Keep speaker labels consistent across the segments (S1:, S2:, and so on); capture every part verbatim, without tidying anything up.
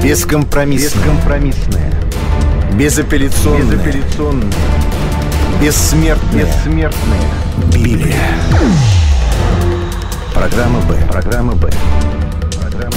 S1: Бескомпромиссная.
S2: Бескомпромиссная.
S1: Безапелляционная.
S2: Безапелляционная.
S1: Бессмертная.
S2: Бессмертная.
S1: Библия. Программа «Б».
S2: Программа «Б». Программа...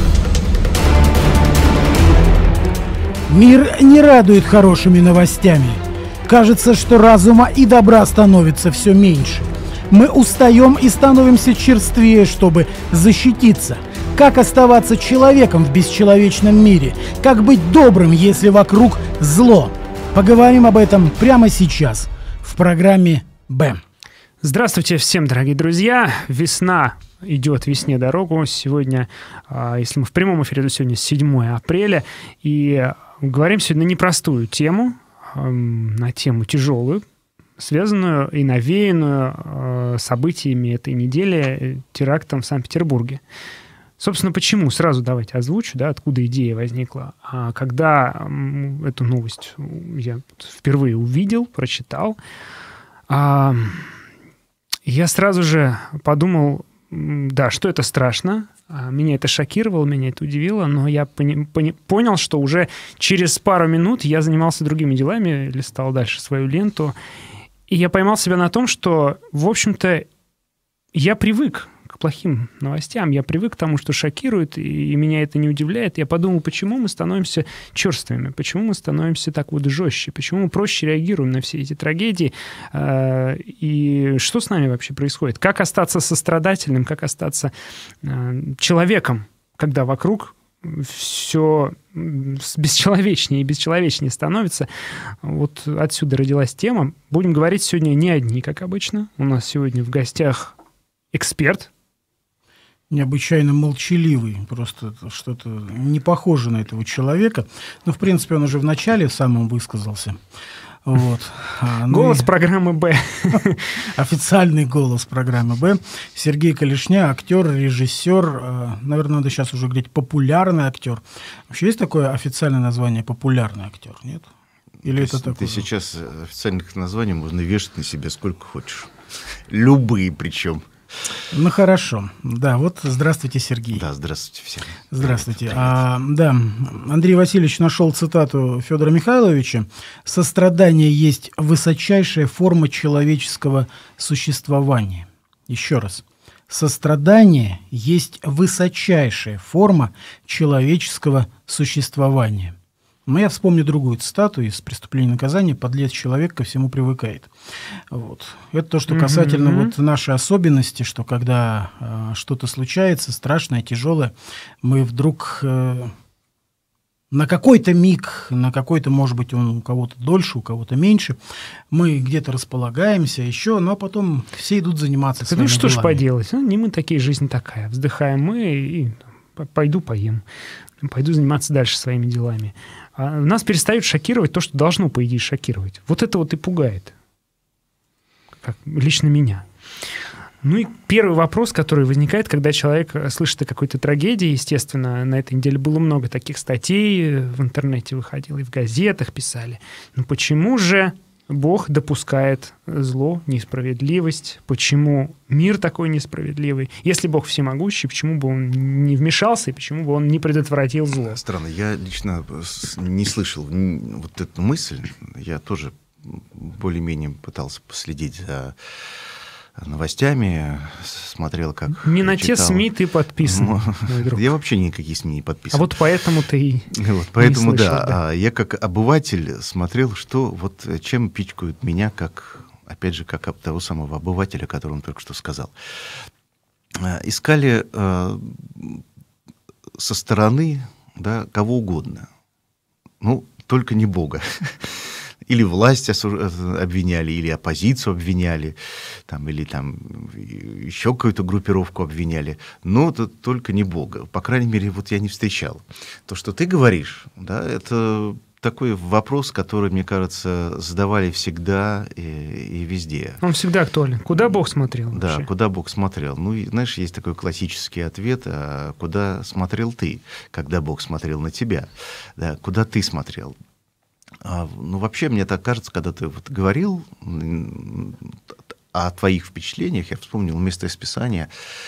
S3: Мир не радует хорошими новостями. Кажется, что разума и добра становится все меньше. Мы устаем и становимся черствее, чтобы защититься. Как оставаться человеком в бесчеловечном мире? Как быть добрым, если вокруг зло? Поговорим об этом прямо сейчас в программе «Б».
S4: Здравствуйте всем, дорогие друзья. Весна идет, весне дорогу. Сегодня, если мы в прямом эфире, то сегодня седьмое апреля. И говорим сегодня на непростую тему, на тему тяжелую, связанную и навеянную событиями этой недели, терактом в Санкт-Петербурге. Собственно, почему? Сразу давайте озвучу, да, откуда идея возникла. А когда эту новость я впервые увидел, прочитал, а, я сразу же подумал, да, что это страшно. Меня это шокировало, меня это удивило, но я пони- пони- понял, что уже через пару минут я занимался другими делами, листал дальше свою ленту, и я поймал себя на том, что, в общем-то, я привык к плохим новостям, я привык к тому, что шокирует, и меня это не удивляет. Я подумал, почему мы становимся черствыми, почему мы становимся так вот жестче, почему мы проще реагируем на все эти трагедии, и что с нами вообще происходит? Как остаться сострадательным, как остаться человеком, когда вокруг все бесчеловечнее и бесчеловечнее становится. Вот отсюда родилась тема. Будем говорить сегодня не одни, как обычно. У нас сегодня в гостях эксперт.
S3: Необычайно молчаливый, просто что-то не похоже на этого человека. Но, в принципе, он уже в начале самым высказался. Вот. А, ну
S4: голос
S3: и...
S4: программы «Б».
S3: Официальный голос программы «Б». Сергей Колешня, актер, режиссер, наверное, надо сейчас уже говорить популярный актер. Вообще есть такое официальное название популярный актер, нет? Или
S1: ты,
S3: это такое?
S1: Ты сейчас официальных названий можно вешать на себя сколько хочешь. Любые причем.
S3: Ну, хорошо. Да, вот здравствуйте, Сергей.
S1: Да, здравствуйте всем.
S3: Здравствуйте. А, да, Андрей Васильевич нашел цитату Федора Михайловича. «Сострадание есть высочайшая форма человеческого существования». Еще раз. Сострадание есть высочайшая форма человеческого существования. Но я вспомню другую цитату из «Преступления и наказания». «Подлец человек ко всему привыкает». Вот. Это то, что касательно mm-hmm. вот нашей особенности, что когда э, что-то случается, страшное, тяжелое, мы вдруг э, на какой-то миг, на какой-то, может быть, он у кого-то дольше, у кого-то меньше, мы где-то располагаемся еще, но потом все идут заниматься своими
S4: делами. Ну что ж поделать, ну, не мы такие, жизнь такая. Вздыхаем мы и пойду поем, пойду заниматься дальше своими делами. А нас перестает шокировать то, что должно, по идее, шокировать. Вот это вот и пугает. Как лично меня. Ну и первый вопрос, который возникает, когда человек слышит о какой-то трагедии, естественно, на этой неделе было много таких статей, в интернете выходило, и в газетах писали. Ну почему же Бог допускает зло, несправедливость? Почему мир такой несправедливый? Если Бог всемогущий, почему бы он не вмешался и почему бы он не предотвратил зло?
S1: Странно, я лично не слышал вот эту мысль. Я тоже более-менее пытался последить за новостями, смотрел, как...
S4: Не на
S1: читал.
S4: те СМИ ты подписан, мой друг.
S1: Я вообще никакие СМИ не подписан.
S4: А вот поэтому ты и
S1: вот, поэтому,
S4: не слышал,
S1: да.
S4: да.
S1: Я как обыватель смотрел, что вот чем пичкают меня, как, опять же, как того самого обывателя, который он только что сказал. Искали э, со стороны, да, кого угодно. Ну, только не Бога. Или власть обвиняли, или оппозицию обвиняли, там, или там еще какую-то группировку обвиняли, но это только не Бога. По крайней мере, вот я не встречал. То, что ты говоришь, да, это такой вопрос, который, мне кажется, задавали всегда и, и везде.
S4: Он всегда актуален. Куда Бог смотрел?
S1: Да,
S4: вообще?
S1: Куда Бог смотрел. Ну, и, знаешь, есть такой классический ответ, а куда смотрел ты, когда Бог смотрел на тебя? Да, куда ты смотрел? А, ну, вообще, мне так кажется, когда ты вот говорил о твоих впечатлениях, я вспомнил место из Писания,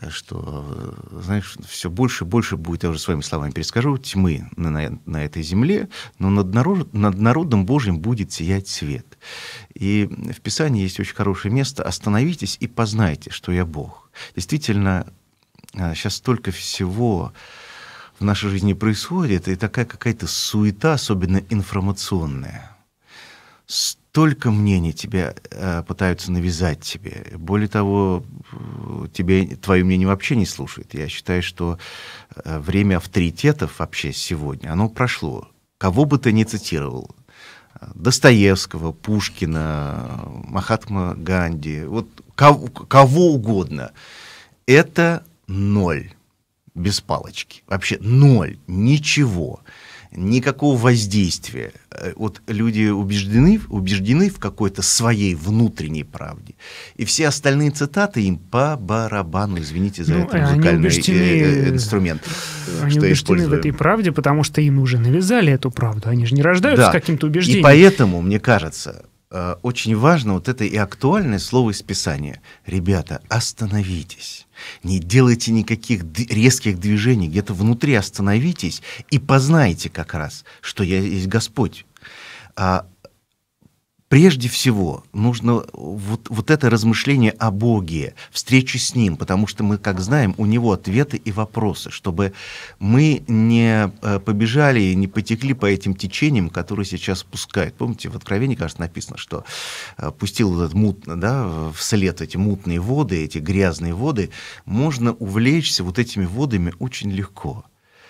S1: что, знаешь, все больше и больше будет, я уже своими словами перескажу, тьмы на, на этой земле, но над, народ, над народом Божьим будет сиять свет. И в Писании есть очень хорошее место: «Остановитесь и познайте, что я Бог». Действительно, сейчас столько всего в нашей жизни происходит, и такая какая-то суета, особенно информационная. Столько мнений тебя э, пытаются навязать тебе. Более того, тебе, твое мнение вообще не слушают. Я считаю, что э, время авторитетов вообще сегодня, оно прошло. Кого бы ты ни цитировал, Достоевского, Пушкина, Махатма Ганди, вот кого, кого угодно, это ноль, без палочки. Вообще ноль, ничего. Никакого воздействия. Вот люди убеждены, убеждены в какой-то своей внутренней правде. И все остальные цитаты им по барабану, извините за ну, это музыкальный убеждены, инструмент.
S4: Они убеждены в этой правде, потому что им уже навязали эту правду. Они же не рождаются
S1: да.
S4: с каким-то убеждением.
S1: И поэтому, мне кажется, очень важно вот это и актуальное слово из Писания. Ребята, остановитесь. Не делайте никаких резких движений. Где-то внутри остановитесь и познайте как раз, что я есть Господь. А прежде всего нужно вот, вот это размышление о Боге, встречи с Ним, потому что мы, как знаем, у Него ответы и вопросы, чтобы мы не побежали, не потекли по этим течениям, которые сейчас пускают. Помните, в Откровении, кажется, написано, что пустил этот мутно, да, вслед эти мутные воды, эти грязные воды, можно увлечься вот этими водами очень легко.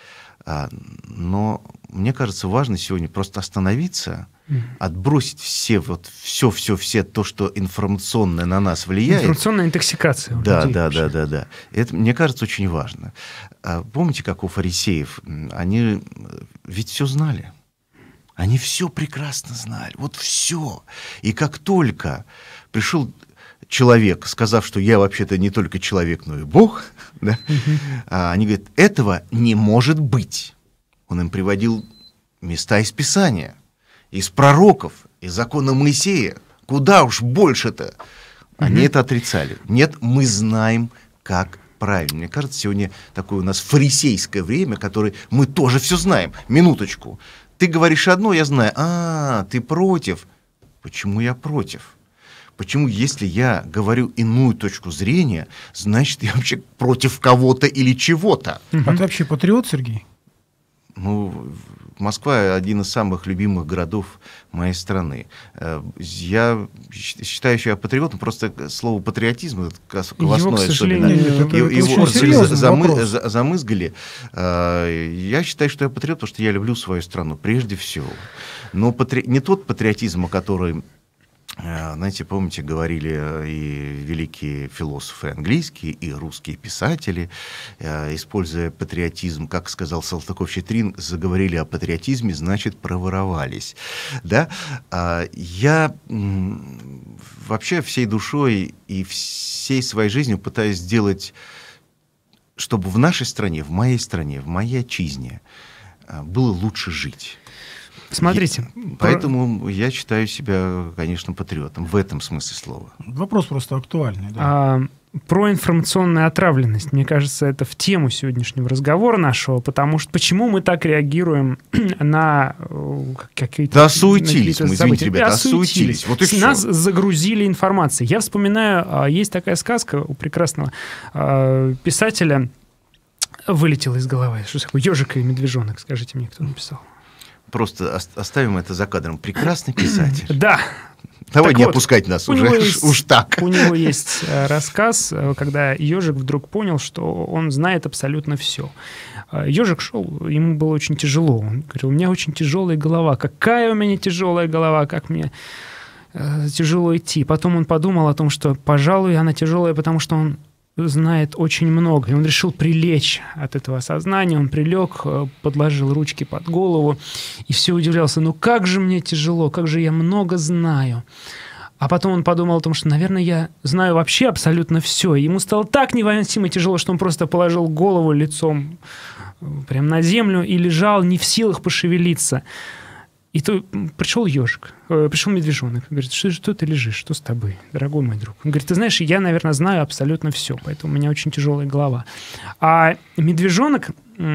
S1: Но мне кажется, важно сегодня просто остановиться, отбросить все, вот, все, все, все то, что информационное на нас влияет.
S4: Информационная интоксикация.
S1: Да, да, да, да, да. Это, мне кажется, очень важно. А помните, как у фарисеев? Они ведь все знали. Они все прекрасно знали. Вот все. И как только пришел человек, сказав, что я вообще-то не только человек, но и Бог, да, угу. а, они говорят, этого не может быть. Он им приводил места из Писания, из пророков, из закона Моисея. Куда уж больше-то? Они угу. это отрицали. Нет, мы знаем, как правильно. Мне кажется, сегодня такое у нас фарисейское время, которое мы тоже все знаем. Минуточку. Ты говоришь одно, я знаю. А, ты против. Почему я против? Почему, если я говорю иную точку зрения, значит, я вообще против кого-то или чего-то?
S3: Угу. А ты вообще патриот, Сергей?
S1: Ну, Москва — один из самых любимых городов моей страны. Я считаю, что я патриотом, просто слово патриотизм, колосное,
S4: его, к сожалению,
S1: особенно, его, его замы, замызгали. Я считаю, что я патриот, потому что я люблю свою страну, прежде всего. Но патри... не тот патриотизм, о котором, знаете, помните, говорили и великие философы английские, и русские писатели, используя патриотизм, как сказал Салтыков-Щедрин, заговорили о патриотизме, значит, проворовались. Да? Я вообще всей душой и всей своей жизнью пытаюсь сделать, чтобы в нашей стране, в моей стране, в моей отчизне было лучше жить.
S4: Смотрите.
S1: И поэтому про... я считаю себя, конечно, патриотом в этом смысле слова.
S3: Вопрос просто актуальный. Да.
S4: А, про информационную отравленность. Мне кажется, это в тему сегодняшнего разговора нашего, потому что почему мы так реагируем на какие-то...
S1: Да осуетились мы, извините, ребята, осуетились. Вот и
S4: Нас все. Загрузили информацией. Я вспоминаю, есть такая сказка у прекрасного писателя, вылетела из головы. Что такое? «Ежик и медвежонок», скажите мне, кто написал.
S1: Просто оставим это за кадром. Прекрасный писатель.
S4: Да.
S1: Давай так не вот, опускать нас уже есть, уж так.
S4: У него есть рассказ, когда ежик вдруг понял, что он знает абсолютно все. Ежик шел, ему было очень тяжело. Он говорил, у меня очень тяжелая голова. Какая у меня тяжелая голова, как мне э, тяжело идти. Потом он подумал о том, что, пожалуй, она тяжелая, потому что он знает очень много. И он решил прилечь от этого осознания. Он прилег, подложил ручки под голову и все удивлялся. Ну как же мне тяжело, как же я много знаю. А потом он подумал о том, что, наверное, я знаю вообще абсолютно все. И ему стало так невыносимо тяжело, что он просто положил голову лицом прямо на землю и лежал не в силах пошевелиться. И то пришел ежик, э, пришел медвежонок. Говорит, что, что ты лежишь, что с тобой, дорогой мой друг? Он говорит, ты знаешь, я, наверное, знаю абсолютно все, поэтому у меня очень тяжелая голова. А медвежонок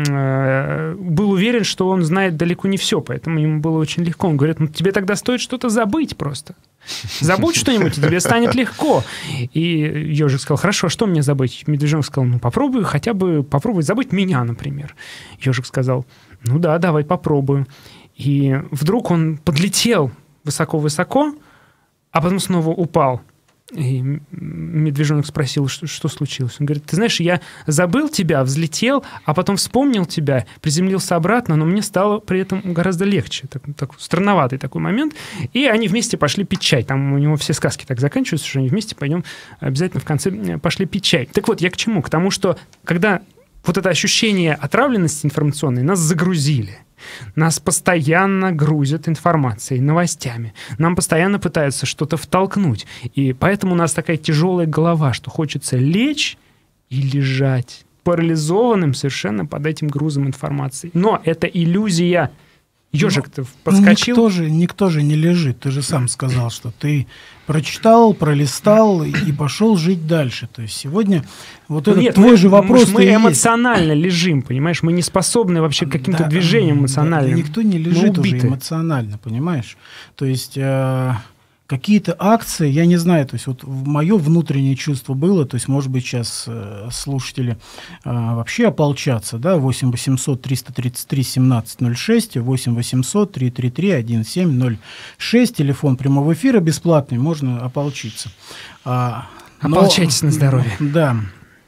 S4: э, был уверен, что он знает далеко не все, поэтому ему было очень легко. Он говорит, ну тебе тогда стоит что-то забыть просто. Забудь что-нибудь, и тебе станет легко. И ежик сказал, хорошо, что мне забыть? Медвежонок сказал, ну попробуй хотя бы, попробуй забыть меня, например. Ежик сказал, ну да, давай попробую. И вдруг он подлетел высоко-высоко, а потом снова упал. И медвежонок спросил, что, что случилось. Он говорит, ты знаешь, я забыл тебя, взлетел, а потом вспомнил тебя, приземлился обратно, но мне стало при этом гораздо легче. Так, так, странноватый такой момент. И они вместе пошли пить чай. Там у него все сказки так заканчиваются, что они вместе пойдем обязательно в конце пошли пить чай. Так вот, я к чему? К тому, что когда вот это ощущение отравленности информационной нас загрузили, нас постоянно грузят информацией, новостями. Нам постоянно пытаются что-то втолкнуть. И поэтому у нас такая тяжелая голова, что хочется лечь и лежать парализованным совершенно под этим грузом информации. Но это иллюзия. Ежик-то подскочил.
S3: Никто же, никто же не лежит. Ты же сам сказал, что ты прочитал, пролистал и пошел жить дальше. То есть сегодня вот этот
S4: Нет,
S3: твой
S4: мы,
S3: же вопрос...
S4: Мы эмоционально есть. лежим, понимаешь? Мы не способны вообще к каким-то
S3: да,
S4: движениям эмоциональным.
S3: Да, никто не лежит уже эмоционально, понимаешь? То есть... Э- Какие-то акции, я не знаю, то есть вот мое внутреннее чувство было, то есть, может быть, сейчас э, слушатели э, вообще ополчатся, да, восемь восемьсот триста тридцать три семнадцать ноль шесть, восемь восемьсот триста тридцать три одиннадцать семь ноль шесть, телефон прямого эфира бесплатный, можно ополчиться. А, но,
S4: Ополчайтесь на здоровье.
S3: Да,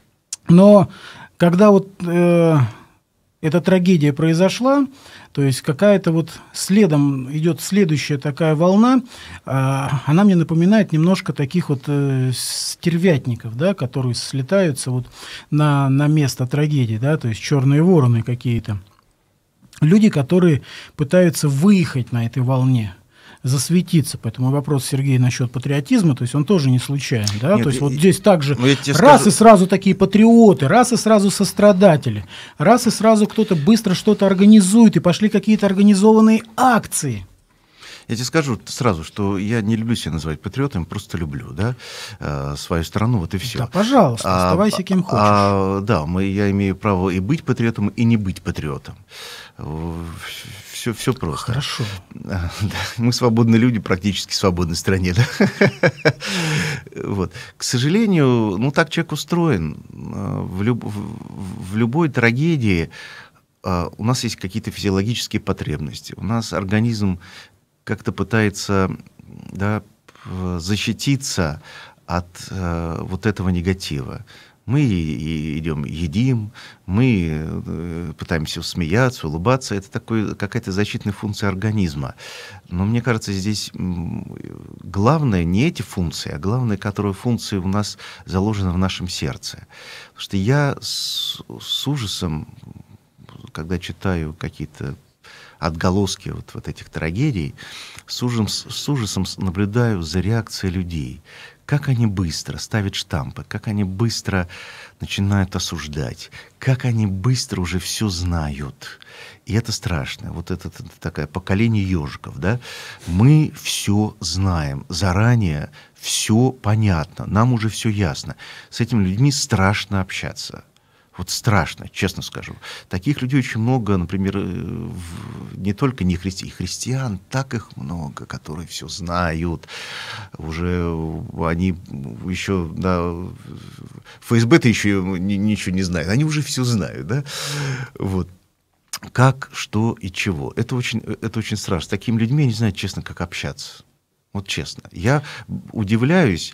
S3: но когда вот... Э, эта трагедия произошла, то есть какая-то вот следом идет следующая такая волна, а, она мне напоминает немножко таких вот э, стервятников, да, которые слетаются вот на, на место трагедии, да, то есть черные вороны какие-то. Люди, которые пытаются выехать на этой волне, засветиться. Поэтому вопрос Сергея насчет патриотизма, то есть он тоже не случайен. Да?
S1: Нет,
S3: то есть
S1: я,
S3: вот здесь также раз
S1: скажу...
S3: и сразу такие патриоты, раз и сразу сострадатели, раз и сразу кто-то быстро что-то организует, и пошли какие-то организованные акции.
S1: Я тебе скажу сразу, что я не люблю себя называть патриотом, просто люблю, да, э, свою страну, вот и все.
S3: Да, пожалуйста, а, оставайся кем хочешь.
S1: А, да, мы, я имею право и быть патриотом, и не быть патриотом. Все, все просто.
S3: Хорошо.
S1: Да, мы свободные люди, практически в свободной стране. Да? Вот. К сожалению, ну так человек устроен. В, люб, в любой трагедии у нас есть какие-то физиологические потребности. У нас организм как-то пытается, да, защититься от э, вот этого негатива. Мы идем, едим, мы пытаемся смеяться, улыбаться. Это такой, какая-то защитная функция организма. Но мне кажется, здесь главное не эти функции, а главное, которые функции у нас заложены в нашем сердце. Потому что я с, с ужасом, когда читаю какие-то отголоски вот, вот этих трагедий, с ужасом, с ужасом наблюдаю за реакцией людей. Как они быстро ставят штампы, как они быстро начинают осуждать, как они быстро уже все знают. И это страшно. Вот это, это такое поколение ежиков, да? Мы все знаем заранее, все понятно, нам уже все ясно. С этими людьми страшно общаться. Вот страшно, честно скажу. Таких людей очень много, например, не только не христиан, христиан, так их много, которые все знают. Уже они еще, да, ФСБ-то еще ничего не знает, они уже все знают, да. Вот. Как, что и чего. Это очень, это очень страшно. С такими людьми я не знаю, честно, как общаться. Вот честно. Я удивляюсь...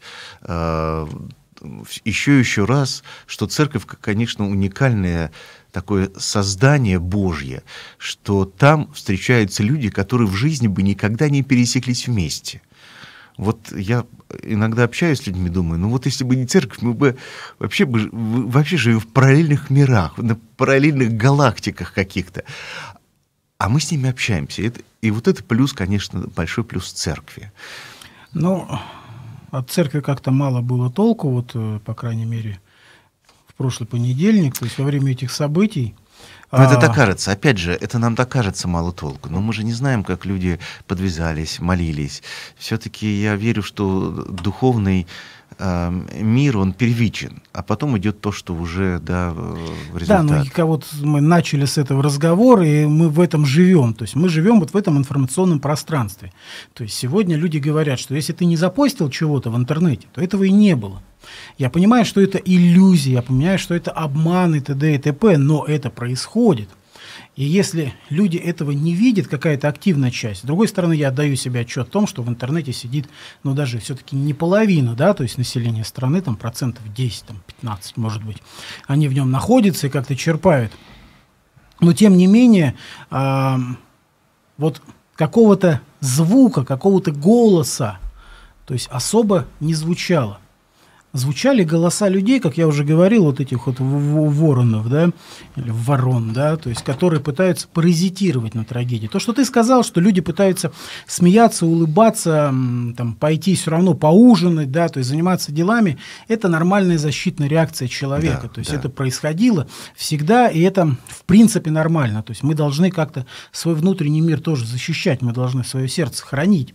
S1: еще еще раз, что церковь, конечно, уникальное такое создание Божье, что там встречаются люди, которые в жизни бы никогда не пересеклись вместе. Вот я иногда общаюсь с людьми, думаю, ну вот если бы не церковь, мы бы вообще, бы, вообще живем в параллельных мирах, на параллельных галактиках каких-то. А мы с ними общаемся. И, это, и вот это плюс, конечно, большой плюс церкви.
S3: Ну... От церкви как-то мало было толку, вот, по крайней мере, в прошлый понедельник, то есть во время этих событий.
S1: Но это так
S3: А,
S1: кажется. Опять же, это нам так кажется мало толку. Но мы же не знаем, как люди подвязались, молились. Все-таки я верю, что духовный э, мир, он первичен. А потом идет то, что уже, да, в
S3: Да, ну
S1: результат.
S3: и как вот мы начали с этого разговора, и мы в этом живем. То есть мы живем вот в этом информационном пространстве. То есть сегодня люди говорят, что если ты не запостил чего-то в интернете, то этого и не было. Я понимаю, что это иллюзия, я понимаю, что это обман и т.д. и т.п., но это происходит. И если люди этого не видят, какая-то активная часть, с другой стороны, я отдаю себе отчет о том, что в интернете сидит, ну, даже все-таки не половина, да, то есть население страны, там, процентов десять, там, пятнадцать, может быть, они в нем находятся и как-то черпают. Но, тем не менее, а, вот какого-то звука, какого-то голоса, то есть особо не звучало. Звучали голоса людей, как я уже говорил, вот этих вот воронов, да, или ворон, да, то есть, которые пытаются паразитировать на трагедии. То, что ты сказал, что люди пытаются смеяться, улыбаться, там, пойти все равно поужинать, да, то есть заниматься делами, это нормальная защитная реакция человека.
S1: Да,
S3: то есть
S1: да.
S3: это происходило всегда, и это в принципе нормально. То есть мы должны как-то свой внутренний мир тоже защищать, мы должны свое сердце хранить.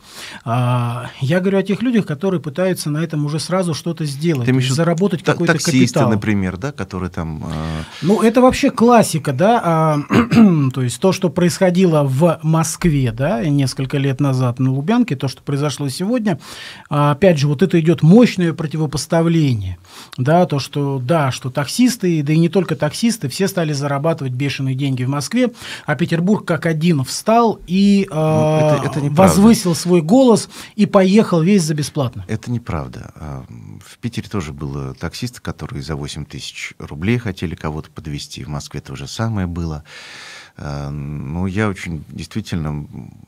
S3: А, я говорю о тех людях, которые пытаются на этом уже сразу что-то сделать.
S1: Ты имеешь в виду
S3: Заработать
S1: та-
S3: какой-то
S1: таксисты,
S3: капитал.
S1: например, да, которые там... э,
S3: Ну, это вообще классика, да, а, то есть то, что происходило в Москве, да, несколько лет назад на Лубянке, то, что произошло сегодня, а, опять же, вот это идет мощное противопоставление, да, то, что, да, что таксисты, да и не только таксисты, все стали зарабатывать бешеные деньги в Москве, а Петербург как один встал и а,
S1: Ну, это- это неправда.
S3: возвысил свой голос и поехал весь за бесплатно.
S1: Это неправда. А, В Питере тоже было таксисты, которые за восемь тысяч рублей хотели кого-то подвезти. В Москве то же самое было. А, Ну, я очень действительно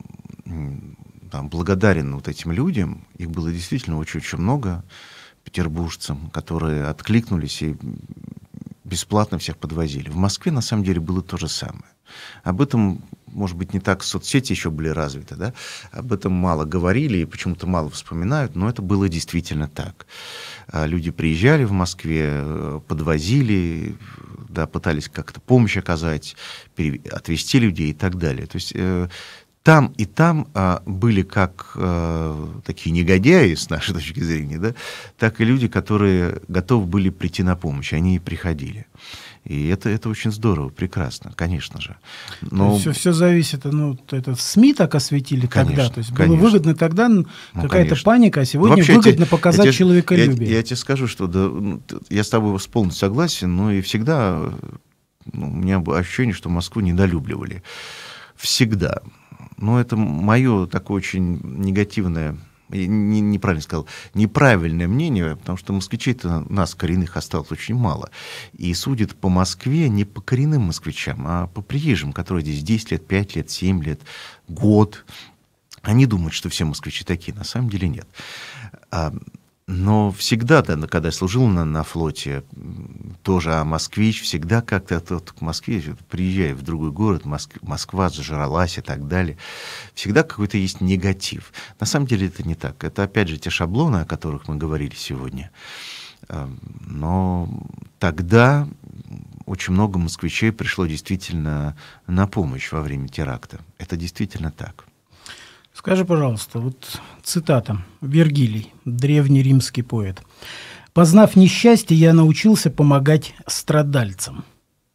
S1: м, там, благодарен вот этим людям. Их было действительно очень-очень много, петербуржцам, которые откликнулись и бесплатно всех подвозили. В Москве на самом деле было то же самое. Об этом, может быть, не так соцсети еще были развиты, да? Об этом мало говорили и почему-то мало вспоминают, но это было действительно так. А Люди приезжали в Москве, э, подвозили, да, пытались как-то помощь оказать, пере- отвезти людей и так далее. То есть э, там и там а, были как э, такие негодяи, с нашей точки зрения, да, так и люди, которые готовы были прийти на помощь, они и приходили. И это, это очень здорово, прекрасно, конечно же. Но...
S3: Все, все зависит, ну, это в СМИ так осветили
S1: Конечно,
S3: тогда, то есть было
S1: конечно.
S3: выгодно тогда н-
S1: Ну,
S3: какая-то
S1: конечно.
S3: паника, а сегодня
S1: Вообще, я
S3: выгодно
S1: те-
S3: показать
S1: я те-
S3: человеколюбие.
S1: Я, я тебе скажу, что да, ну, т- я с тобой полностью согласен, но и всегда ну, у меня было ощущение, что Москву недолюбливали. Всегда. Но это мое такое очень негативное, не- не- неправильно сказал, неправильное мнение, потому что москвичей-то нас, коренных, осталось очень мало. И судят по Москве не по коренным москвичам, а по приезжим, которые здесь десять лет, пять лет, семь лет, год. Они думают, что все москвичи такие, на самом деле нет. А, Но всегда, да, когда я служил на, на флоте, м, тоже а москвич, всегда как-то вот к Москве, вот приезжая в другой город, Моск- Москва зажралась и так далее, всегда какой-то есть негатив. На самом деле это не так. Это, опять же, те шаблоны, о которых мы говорили сегодня. А, Но тогда очень много москвичей пришло действительно на помощь во время теракта. Это действительно так.
S3: Скажи, пожалуйста, вот цитата. Вергилий, древний римский поэт. «Познав несчастье, я научился помогать страдальцам».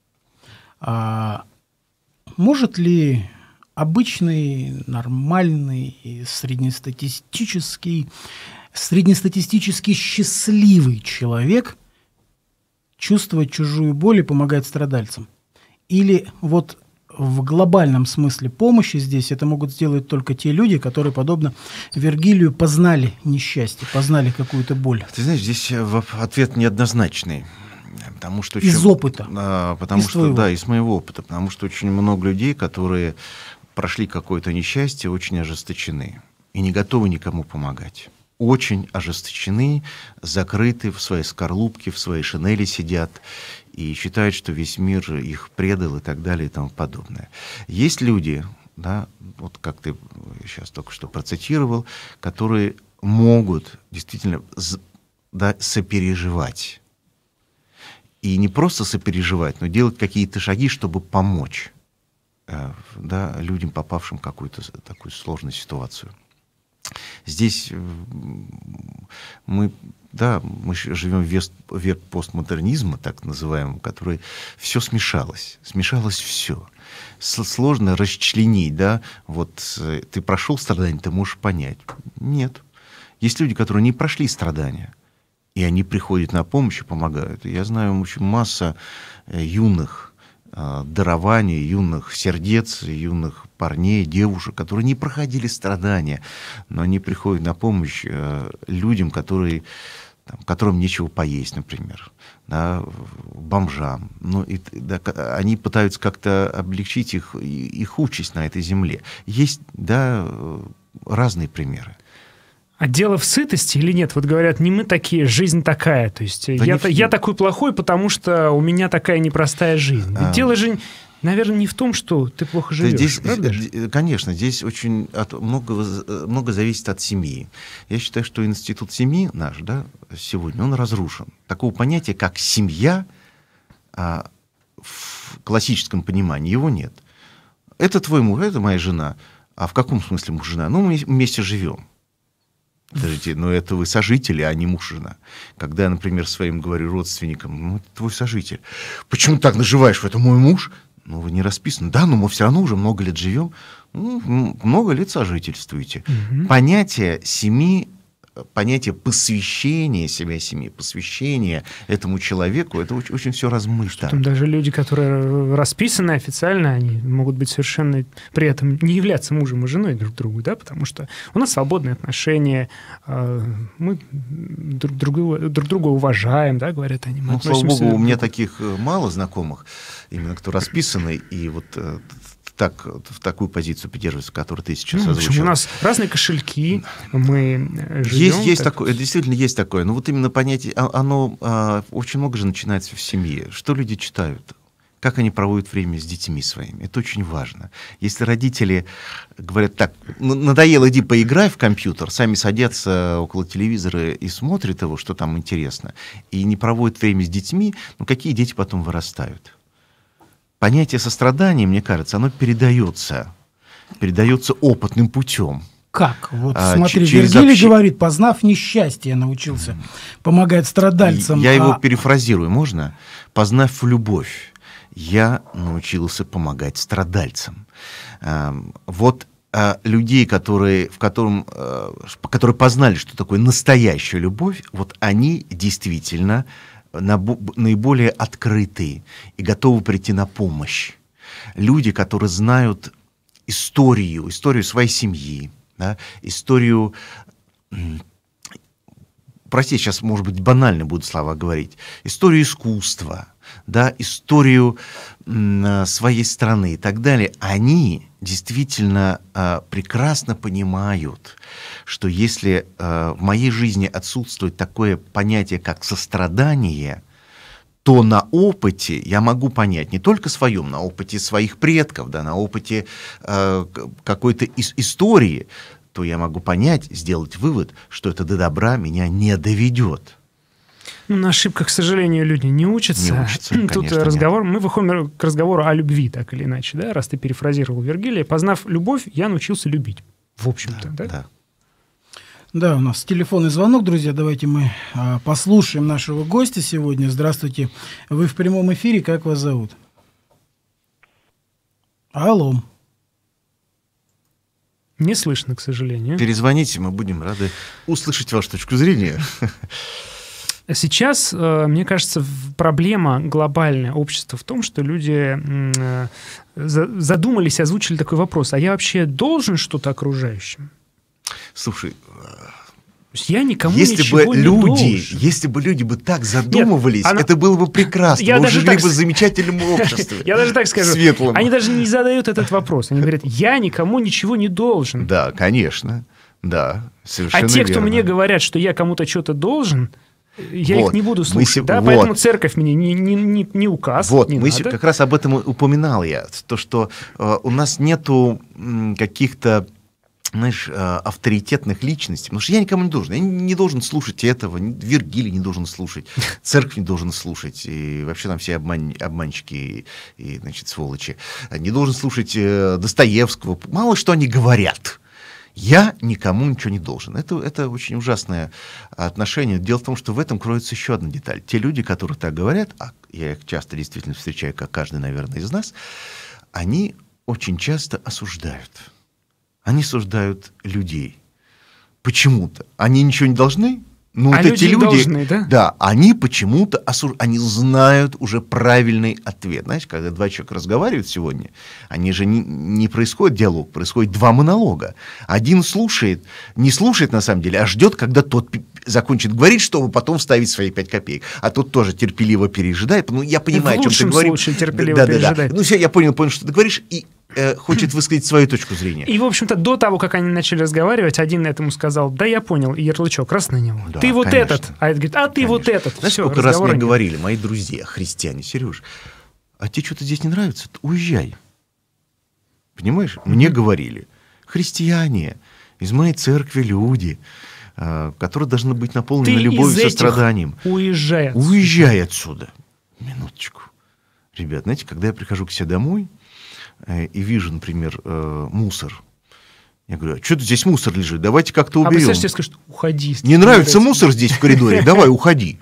S3: А может ли обычный, нормальный, и среднестатистический, среднестатистически счастливый человек чувствовать чужую боль и помогать страдальцам? Или вот в глобальном смысле помощи здесь это могут сделать только те люди, которые, подобно Вергилию, познали несчастье, познали какую-то боль?
S1: Ты знаешь, здесь э, в- ответ неоднозначный. Потому что
S3: Из
S1: очень-
S3: опыта.
S1: А, потому
S3: Из
S1: что,
S3: твоего.
S1: да, из моего опыта. Потому что очень много людей, которые прошли какое-то несчастье, очень ожесточены и не готовы никому помогать. Очень ожесточены, закрыты в своей скорлупке, в своей шинели сидят и считают, что весь мир их предал и так далее и тому подобное. Есть люди, да, вот как ты сейчас только что процитировал, которые могут действительно з- да, сопереживать И не просто сопереживать, но делать какие-то шаги, чтобы помочь, да, людям, попавшим в какую-то такую сложную ситуацию. Здесь мы, да, мы живем в век постмодернизма, так называемого, который все смешалось, смешалось все. Сложно расчленить, да, вот ты прошел страдания, ты можешь понять. Нет. Есть люди, которые не прошли страдания, и они приходят на помощь и помогают. Я знаю очень масса юных э, дарований, юных сердец, юных парней, девушек, которые не проходили страдания, но они приходят на помощь э, людям, которые, там, которым нечего поесть, например, да, бомжам. Ну, и, да, они пытаются как-то облегчить их, их участь на этой земле. Есть, да, разные примеры.
S4: А дело в сытости или нет? Вот говорят, не мы такие, жизнь такая. То есть да я, я такой плохой, потому что у меня такая непростая жизнь. А... Дело же, наверное, не в том, что ты плохо живешь.
S1: Здесь, конечно, здесь очень от, много, много зависит от семьи. Я считаю, что институт семьи наш, да, сегодня, он разрушен. Такого понятия, как семья, а, в классическом понимании его нет. Это твой муж, это моя жена. А в каком смысле муж и жена? Ну, мы вместе живем. Подождите, но это вы сожители, а не муж и жена. Когда я, например, своим говорю родственникам, ну, это твой сожитель. Почему так наживаешь? Это мой муж? Ну, вы не расписаны. Да, но мы все равно уже много лет живем. Ну, много лет сожительствуете. Угу. Понятие семьи, понятие посвящения себя семье, посвящения этому человеку, это очень, очень все размыто.
S4: Там даже люди, которые расписаны официально, они могут быть совершенно при этом не являться мужем и женой друг другу, да, потому что у нас свободные отношения, мы друг друга, друг друга уважаем, да, говорят они. Мы
S1: ну, слава богу, у меня таких мало знакомых, именно кто расписанный, и вот так, в такую позицию придерживаются, которую ты сейчас ну, озвучил.
S4: У нас разные кошельки, мы живем...
S1: Есть, есть так... такое, действительно есть такое. Но вот именно понятие, оно, оно очень много же начинается в семье. Что люди читают? Как они проводят время с детьми своими? Это очень важно. Если родители говорят так, надоело, иди поиграй в компьютер, сами садятся около телевизора и смотрят его, что там интересно, и не проводят время с детьми, ну какие дети потом вырастают? Понятие сострадания, мне кажется, оно передается, передается опытным путем.
S3: Как? Вот а, смотри, Вергилий общ... говорит, познав несчастье, научился mm. помогать страдальцам.
S1: Я
S3: а...
S1: его перефразирую, можно? Познав любовь, я научился помогать страдальцам. А, вот а, людей, которые, в котором, а, которые познали, что такое настоящая любовь, вот они действительно... наиболее открытые и готовы прийти на помощь. Люди, которые знают историю, историю своей семьи, да, историю, простите, сейчас, может быть, банально будут слова говорить, историю искусства, да, историю м, своей страны и так далее, они действительно э, прекрасно понимают, что если э, в моей жизни отсутствует такое понятие, как сострадание, то на опыте я могу понять, не только своем, на опыте своих предков, да, на опыте э, какой-то ис- истории, то я могу понять, сделать вывод, что это до добра меня не доведет.
S4: Ну, на ошибках, к сожалению, люди не учатся.
S1: Не учатся,
S4: Тут
S1: конечно,
S4: разговор,
S1: нет.
S4: Мы выходим к разговору о любви, так или иначе, да, раз ты перефразировал Вергилия. Познав любовь, я научился любить. В общем-то, да?
S1: Да. да.
S3: Да, у нас телефонный звонок, друзья. Давайте мы а, послушаем нашего гостя сегодня. Здравствуйте. Вы в прямом эфире. Как вас зовут? Алло.
S4: Не слышно, к сожалению.
S1: Перезвоните, мы будем рады услышать вашу точку зрения.
S4: Сейчас, мне кажется, проблема глобальная общества в том, что люди задумались, озвучили такой вопрос. А я вообще должен что-то окружающим?
S1: Слушай,
S4: я никому
S1: если
S4: ничего
S1: бы
S4: не
S1: люди,
S4: должен.
S1: Если бы люди бы так задумывались,
S4: Нет, она...
S1: это было бы прекрасно.
S4: Я
S1: Мы жили
S4: так...
S1: бы в замечательном обществе.
S4: Я даже так скажу.
S1: Светлом.
S4: Они даже не задают этот вопрос. Они говорят, я никому ничего не должен.
S1: Да, конечно. Да, совершенно
S4: А те,
S1: верно.
S4: кто мне говорят, что я кому-то что-то должен... Я
S1: вот.
S4: их не буду слушать,
S1: мы,
S4: да,
S1: вот.
S4: Поэтому церковь мне не, не, не, не указ,
S1: вот,
S4: не
S1: мы
S4: надо.
S1: как раз об этом упоминал я, то, что э, у нас нету м, каких-то знаешь, авторитетных личностей, потому что я никому не должен. Я не должен слушать этого, Вергилий не должен слушать, церковь не должен слушать, и вообще там все обман, обманщики и, и, значит, сволочи. Не должен слушать Достоевского. Мало что они говорят. Я никому ничего не должен. Это, это очень ужасное отношение. Дело в том, что в этом кроется еще одна деталь. Те люди, которые так говорят, а я их часто действительно встречаю, как каждый, наверное, из нас, они очень часто осуждают. Они осуждают людей. Почему-то. Они ничего не должны. Ну,
S4: а
S1: вот
S4: люди
S1: эти люди,
S4: должны, да?
S1: Да, они почему-то осуждают. Они знают уже правильный ответ. Знаешь, когда два человека разговаривают сегодня, они же не, не происходит диалог, происходит два монолога. Один слушает, не слушает на самом деле, а ждет, когда тот закончит говорить, чтобы потом вставить свои пять копеек. А тот тоже терпеливо пережидает. Ну, я понимаю, о чем ты говоришь. В лучшем случае
S4: терпеливо
S1: да,
S4: пережидает.
S1: Да, да. Ну, все, я понял, понял, что ты говоришь, и хочет высказать свою точку зрения.
S4: И, в общем-то, до того, как они начали разговаривать, один этому сказал: да, я понял, и ярлычок раз на него. Да, ты вот конечно. Этот. А это говорит: а ты конечно. Вот этот.
S1: Знаешь,
S4: Все,
S1: сколько раз мне
S4: нет.
S1: говорили мои друзья, христиане: Сереж, а тебе что-то здесь не нравится? Уезжай. Понимаешь? Mm-hmm. Мне говорили. Христиане, из моей церкви люди, которые должны быть наполнены ты любовью и состраданием.
S4: Уезжай отсюда.
S1: Уезжай отсюда. Минуточку. Ребят, знаете, когда я прихожу к себе домой и вижу, например, мусор, я говорю: а что здесь мусор лежит? Давайте как-то уберем. А
S4: представляешь, тебе скажут: уходи.
S1: Не нравится мусор здесь в коридоре? Давай, уходи.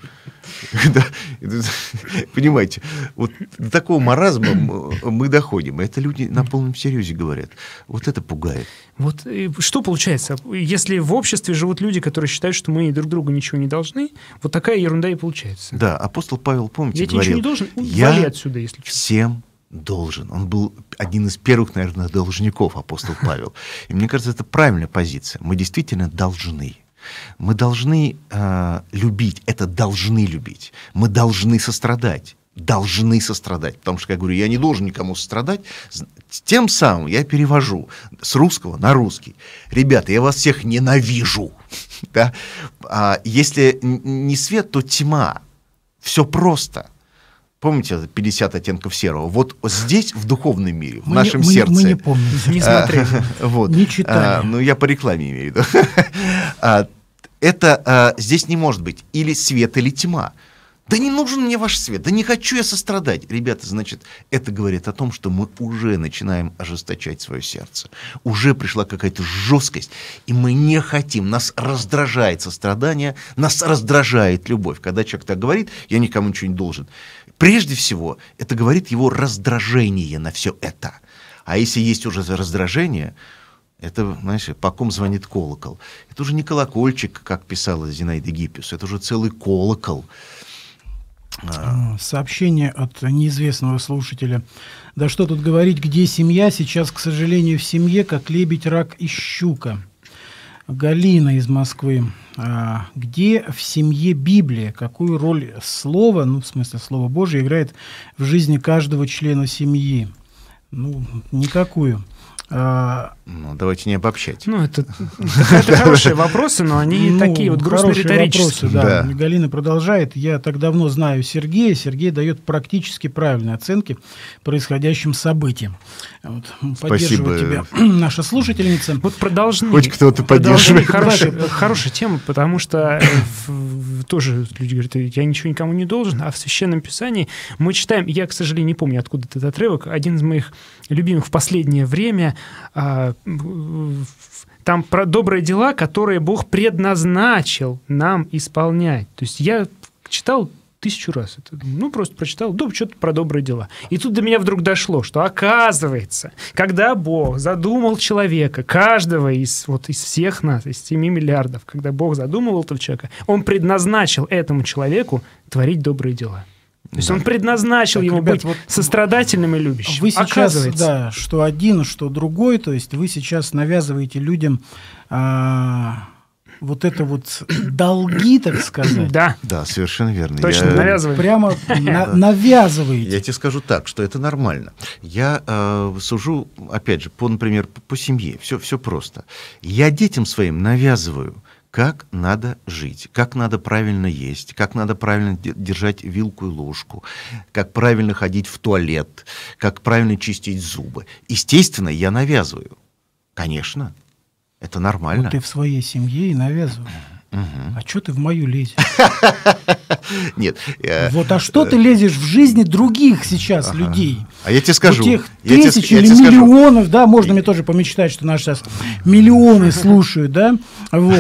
S1: Понимаете, вот до такого маразма мы доходим. Это люди на полном серьезе говорят. Вот это пугает.
S4: Вот что получается? Если в обществе живут люди, которые считают, что мы друг другу ничего не должны, вот такая ерунда и получается.
S1: Да, апостол Павел, помните,
S4: я
S1: говорил:
S4: я тебе ничего не должен, вали
S1: я
S4: отсюда, если что.
S1: Всем должен. Он был один из первых, наверное, должников, апостол Павел. И мне кажется, это правильная позиция. Мы действительно должны. Мы должны э, любить. Это должны любить. Мы должны сострадать. Должны сострадать. Потому что, я говорю, я не должен никому сострадать. Тем самым я перевожу с русского на русский. Ребята, я вас всех ненавижу. Да? А если не свет, то тьма. Все просто. Помните пятьдесят оттенков серого? Вот здесь, в духовном мире, в
S3: мы
S1: нашем
S3: не,
S1: сердце.
S3: Мы не помним, не смотрели,
S1: вот.
S3: не читали.
S1: А, ну, я по рекламе имею в виду. а, это а, здесь не может быть или свет, или тьма. Да не нужен мне ваш свет, да не хочу я сострадать. Ребята, значит, это говорит о том, что мы уже начинаем ожесточать свое сердце. Уже пришла какая-то жесткость, и мы не хотим. Нас раздражает сострадание, нас раздражает любовь. Когда человек так говорит: я никому ничего не должен. Прежде всего, это говорит его раздражение на все это. А если есть уже раздражение, это, знаешь, по ком звонит колокол. Это уже не колокольчик, как писала Зинаида Гиппиус, это уже целый колокол.
S3: Сообщение от неизвестного слушателя. Да что тут говорить, где семья? Сейчас, к сожалению, в семье как лебедь, рак и щука. Галина из Москвы. А, где в семье Библия? Какую роль слово, ну, в смысле Слово Божие, играет в жизни каждого члена семьи? Ну, никакую. А...
S1: Ну, давайте не обобщать.
S4: Ну, это, это хорошие вопросы, но они ну, такие вот грустно-риторические.
S3: Да. Да. Галина продолжает. Я так давно знаю Сергея. Сергей дает практически правильные оценки происходящим событиям. Вот. Поддерживает тебя наша слушательница.
S4: Вот продолжение.
S1: Хоть кто-то поддерживает.
S4: Хорошая, хорошая тема, потому что тоже люди говорят: я ничего никому не должен, а в Священном Писании мы читаем, я, к сожалению, не помню, откуда этот отрывок, один из моих любимых в последнее время. Там про добрые дела, которые Бог предназначил нам исполнять. То есть я читал тысячу раз это. Ну, просто прочитал, да, что-то про добрые дела. И тут до меня вдруг дошло, что оказывается, когда Бог задумал человека, каждого из, вот, из всех нас, из семи миллиардов, когда Бог задумывал этого человека, Он предназначил этому человеку творить добрые дела. То есть да. Он предназначил так, ему ребят, быть вот сострадательным и любящим.
S3: Вы сейчас, да, что один, что другой, то есть вы сейчас навязываете людям а, вот это вот долги, так сказать.
S4: Да,
S1: да, совершенно верно.
S4: Точно,
S1: я...
S4: навязываете.
S3: Прямо на, навязываете.
S1: Я тебе скажу так, что это нормально. Я э, сужу, опять же, по, например, по, по семье. Все, все просто. Я детям своим навязываю, как надо жить, как надо правильно есть, как надо правильно держать вилку и ложку, как правильно ходить в туалет, как правильно чистить зубы. Естественно, я навязываю. Конечно. Это нормально.
S3: Вот ты в своей семье и навязываешь.
S1: Угу.
S3: А что ты в мою лезешь?
S1: Нет. Я...
S3: Вот, а что ты лезешь в жизни других сейчас ага. людей?
S1: А я тебе скажу.
S3: У тех
S1: я
S3: тысяч
S1: тебе,
S3: или
S1: я
S3: миллионов,
S1: скажу.
S3: да, можно мне тоже помечтать, что нас сейчас миллионы слушают, да? Вот.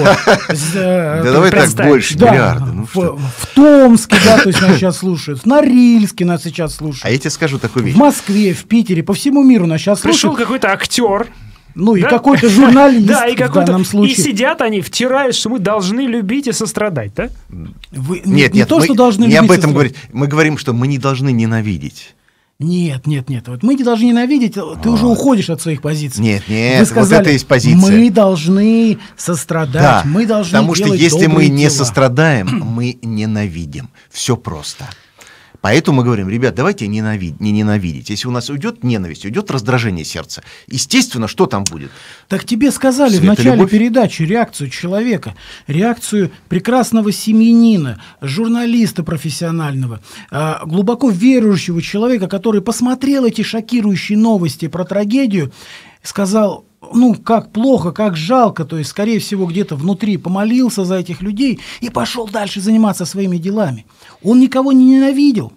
S1: Да давай так, больше, миллиарды.
S3: В Томске, да, то есть нас сейчас слушают, в Норильске нас сейчас слушают.
S1: А я тебе скажу такую вещь.
S3: В Москве, в Питере, по всему миру нас сейчас слушают.
S4: Пришел какой-то актер.
S3: Ну и
S4: да?
S3: какой-то журналист
S4: да, и
S3: в данном случае.
S4: И сидят они, втирают, что мы должны любить и сострадать, да?
S3: Вы,
S1: нет,
S3: не
S1: нет,
S3: то,
S1: мы
S3: что должны
S1: не
S3: любить
S1: об этом
S3: сострадать.
S1: говорить. Мы говорим, что мы не должны ненавидеть.
S3: Нет, нет, нет. Вот мы не должны ненавидеть, ты вот. уже уходишь от своих позиций.
S1: Нет, нет,
S3: Вы сказали,
S1: вот это есть позиция.
S3: Мы должны сострадать,
S1: Да,
S3: мы должны
S1: потому что
S3: делать
S1: если мы не
S3: дела.
S1: сострадаем, мы ненавидим. Все просто. Поэтому мы говорим, ребят, давайте ненавидеть, не ненавидеть. Если у нас уйдет ненависть, уйдет раздражение сердца, естественно, что там будет?
S3: Так тебе сказали
S1: Свет
S3: в начале
S1: любовь?
S3: передачи реакцию человека, реакцию прекрасного семьянина, журналиста профессионального, э, глубоко верующего человека, который посмотрел эти шокирующие новости про трагедию, сказал, ну, как плохо, как жалко, то есть, скорее всего, где-то внутри помолился за этих людей и пошел дальше заниматься своими делами. Он никого не ненавидел.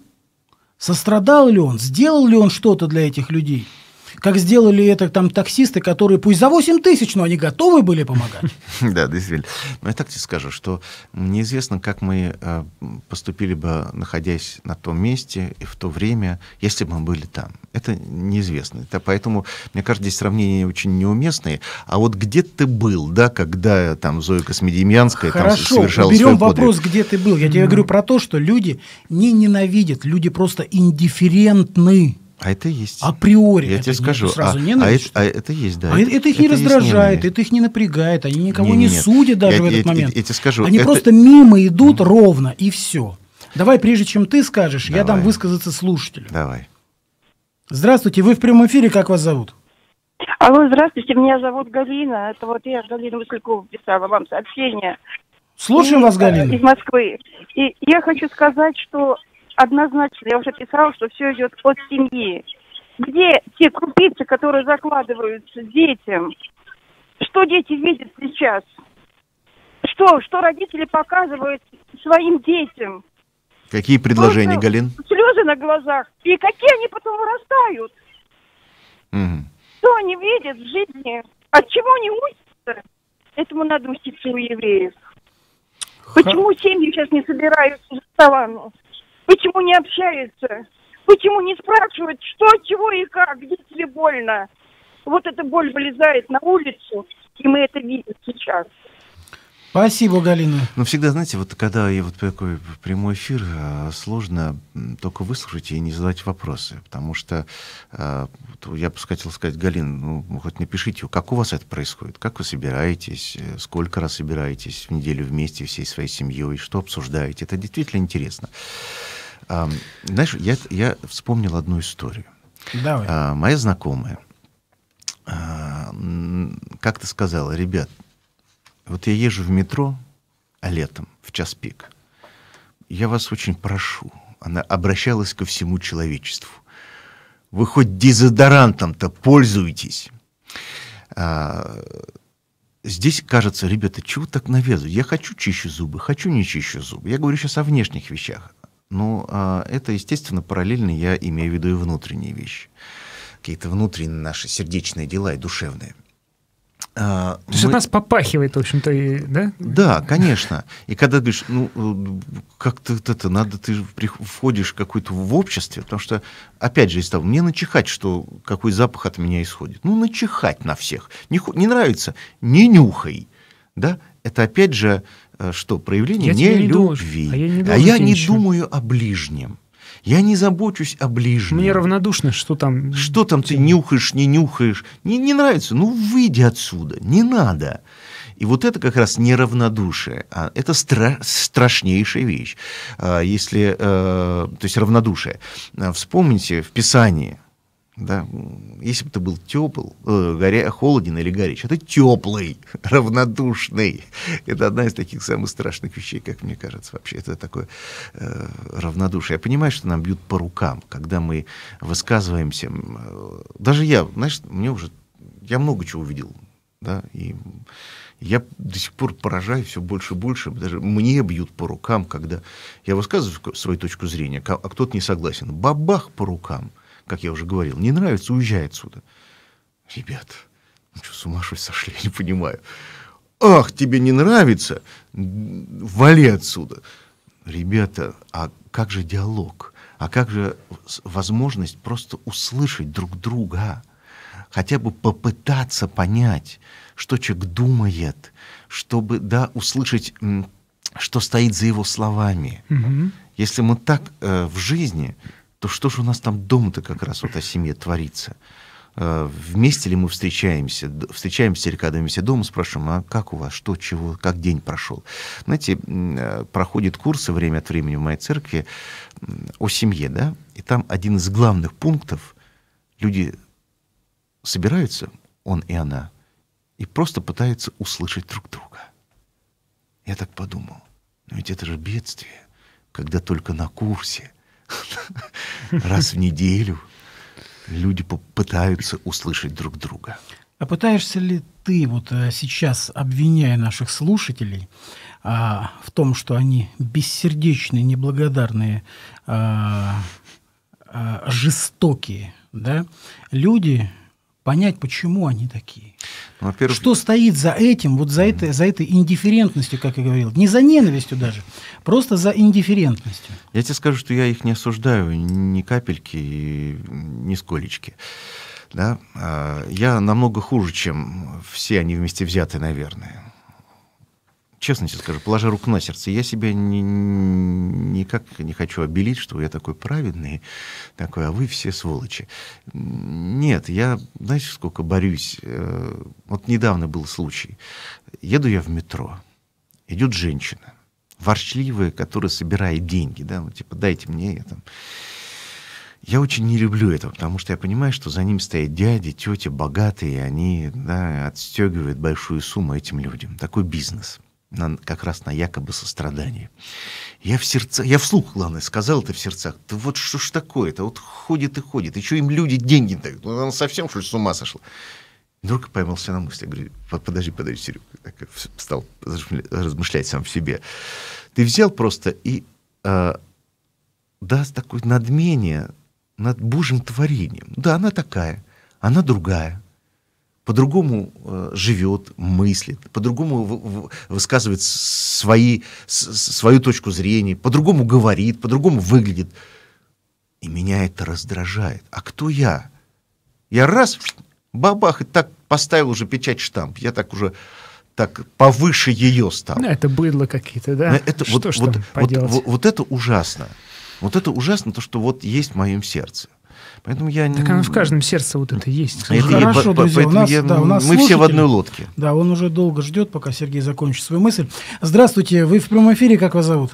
S3: Сострадал ли он, сделал ли он что-то для этих людей? Как сделали это там таксисты, которые пусть за восемь тысяч, но они готовы были помогать.
S1: Да, действительно. Но я так тебе скажу, что неизвестно, как мы поступили бы, находясь на том месте и в то время, если бы мы были там. Это неизвестно. Это поэтому, мне кажется, здесь сравнения очень неуместные. А вот где ты был, да, когда там Зоя Космодемьянская там совершала свой подвиг?
S3: Хорошо, уберем вопрос, где ты был. Я тебе говорю про то, что люди не ненавидят, люди просто индифферентны.
S1: А это есть.
S3: Априори.
S1: Я
S3: это
S1: тебе скажу.
S3: Сразу
S1: а,
S3: ненависть,
S1: а, это, а это есть, да.
S3: А это, это их не
S1: это
S3: раздражает, это их не напрягает, они никого
S1: не,
S3: не,
S1: не,
S3: не судят даже
S1: я,
S3: в этот
S1: я,
S3: момент.
S1: Я, я тебе скажу,
S3: они
S1: это...
S3: просто мимо идут mm. ровно, и все. Давай, прежде чем ты скажешь,
S1: Давай.
S3: я дам высказаться слушателю.
S1: Давай.
S3: Здравствуйте, вы в прямом эфире, как вас зовут?
S5: Алло, здравствуйте, меня зовут Галина. Это вот я, Галина Василькова, писала вам сообщение.
S3: Слушаем
S5: и,
S3: вас, Галина.
S5: Из Москвы. И я хочу сказать, что однозначно, я уже писала, что все идет от семьи. Где те крупицы, которые закладываются детям? Что дети видят сейчас? Что, что родители показывают своим детям?
S1: Какие предложения,
S5: Просто
S1: Галин?
S5: Слезы на глазах. И какие они потом вырастают?
S1: Угу.
S5: Что они видят в жизни? От чего они учатся? Этому надо учиться у евреев.
S3: Ха...
S5: Почему семьи сейчас не собираются за столами? Почему не общаются? Почему не спрашивают, что, чего и как, где тебе больно? Вот эта боль вылезает на улицу, и мы это видим сейчас.
S3: Спасибо, Галина.
S1: Ну, всегда, знаете, вот когда я вот такой прямой эфир, сложно только выслушать и не задать вопросы, потому что я бы хотел сказать, Галин, ну, хоть напишите, как у вас это происходит, как вы собираетесь, сколько раз собираетесь в неделю вместе всей своей семьей, что обсуждаете, это действительно интересно. Знаешь, я, я вспомнил одну историю.
S3: Давай.
S1: Моя знакомая как-то сказала, ребят, вот я езжу в метро, а летом, в час пик, я вас очень прошу, она обращалась ко всему человечеству, вы хоть дезодорантом-то пользуетесь. Здесь, кажется, ребята, чего так навязывают? Я хочу чищу зубы, хочу не чищу зубы. Я говорю сейчас о внешних вещах. Но а, это, естественно, параллельно я имею в виду и внутренние вещи. Какие-то внутренние наши сердечные дела и душевные. А,
S4: То есть мы... от нас попахивает, в общем-то, и, да?
S1: Да, конечно. И когда ты говоришь, ну, как-то это, надо, ты входишь в какое-то в обществе, потому что, опять же, из того, мне начихать, что какой запах от меня исходит. Ну, начихать на всех. Не, не нравится, не нюхай. Да? Это, опять же, что, проявление нелюбви.
S4: А я не,
S1: а я не думаю о ближнем. Я не забочусь о ближнем.
S4: Мне равнодушно, что там...
S1: Что там ты нюхаешь, не нюхаешь. Не, не нравится, ну выйди отсюда, не надо. И вот это как раз не равнодушие, а это стра- страшнейшая вещь. Если, то есть равнодушие. Вспомните в Писании, да, если бы ты был тепл, э, горя, холоден или горячий, а ты теплый, равнодушный. Это одна из таких самых страшных вещей, как мне кажется, вообще. Это такое э, равнодушие. Я понимаю, что нам бьют по рукам, когда мы высказываемся. Даже я, знаешь, мне уже, я много чего увидел Да, и я до сих пор поражаюсь все больше и больше. Даже мне бьют по рукам, когда я высказываю свою точку зрения, а кто-то не согласен. Бабах по рукам, как я уже говорил. Не нравится — уезжай отсюда. Ребят, ну что, с ума что ли сошли? Я не понимаю. Ах, тебе не нравится? Вали отсюда. Ребята, а как же диалог? А как же возможность просто услышать друг друга? Хотя бы попытаться понять, что человек думает, чтобы, да, услышать, что стоит за его словами. Угу. Если мы так э, в жизни, то что же у нас там дома-то как раз вот о семье творится? Э, вместе ли мы встречаемся? Встречаемся ли, когда вместе дома, спрашиваем, а как у вас, что, чего, как день прошел? Знаете, э, проходят курсы время от времени в моей церкви э, о семье, да? И там один из главных пунктов: люди собираются, он и она, и просто пытаются услышать друг друга. Я так подумал, но ведь это же бедствие, когда только на курсе раз в неделю люди пытаются услышать друг друга.
S3: А пытаешься ли ты вот сейчас, обвиняя наших слушателей а, в том, что они бессердечные, неблагодарные, а, а, жестокие, да, люди, понять, почему они такие?
S1: Ну,
S3: что стоит за этим, вот за, это, за этой индифферентностью, как я говорил, не за ненавистью даже, просто за индифферентностью.
S1: Я тебе скажу, что я их не осуждаю ни капельки, ни сколечки. Да? Я намного хуже, чем все они вместе взятые, наверное. Честно тебе скажу, положа руку на сердце, я себя ни, никак не хочу обелить, что я такой праведный, такой, а вы все сволочи. Нет, я, знаете, сколько борюсь. Вот недавно был случай. Еду я в метро, идет женщина, ворчливая, которая собирает деньги, да, ну типа дайте мне это. Я очень не люблю этого, потому что я понимаю, что за ним стоят дяди, тети, богатые, и они, да, отстегивают большую сумму этим людям. Такой бизнес. На, как раз на якобы сострадание. Я в сердцах, я вслух, главное, сказал это в сердцах. Да вот что ж такое-то? Вот ходит и ходит. И что им люди деньги дают? Ну, она совсем, что ли, с ума сошла? И вдруг поймался на мысли. Я говорю, подожди, подожди, Серега. Так стал размышлять сам в себе. Ты взял просто и э, даст такое надмение над Божьим творением. Да, она такая, она другая. По-другому э, живет, мыслит, по-другому в, в, высказывает свои, с, свою точку зрения, по-другому говорит, по-другому выглядит. И меня это раздражает. А кто я? Я раз, бабах, и так поставил уже печать штамп. Я так уже так повыше ее стал.
S4: Да, это быдло какие-то, да?
S1: Это,
S4: что
S1: вот,
S4: ж
S1: вот,
S4: там
S1: вот,
S4: поделать?
S1: Вот, вот это ужасно. Вот это ужасно, то, что вот есть в моем сердце. Поэтому я
S4: так
S1: не...
S4: оно в каждом сердце вот это есть.
S1: Это
S3: Хорошо,
S1: я,
S3: друзья, у нас,
S1: я,
S3: да, у нас
S1: мы все в одной лодке.
S3: Да, он уже долго ждет, пока Сергей закончит свою мысль. Здравствуйте, вы в прямом эфире, как вас зовут?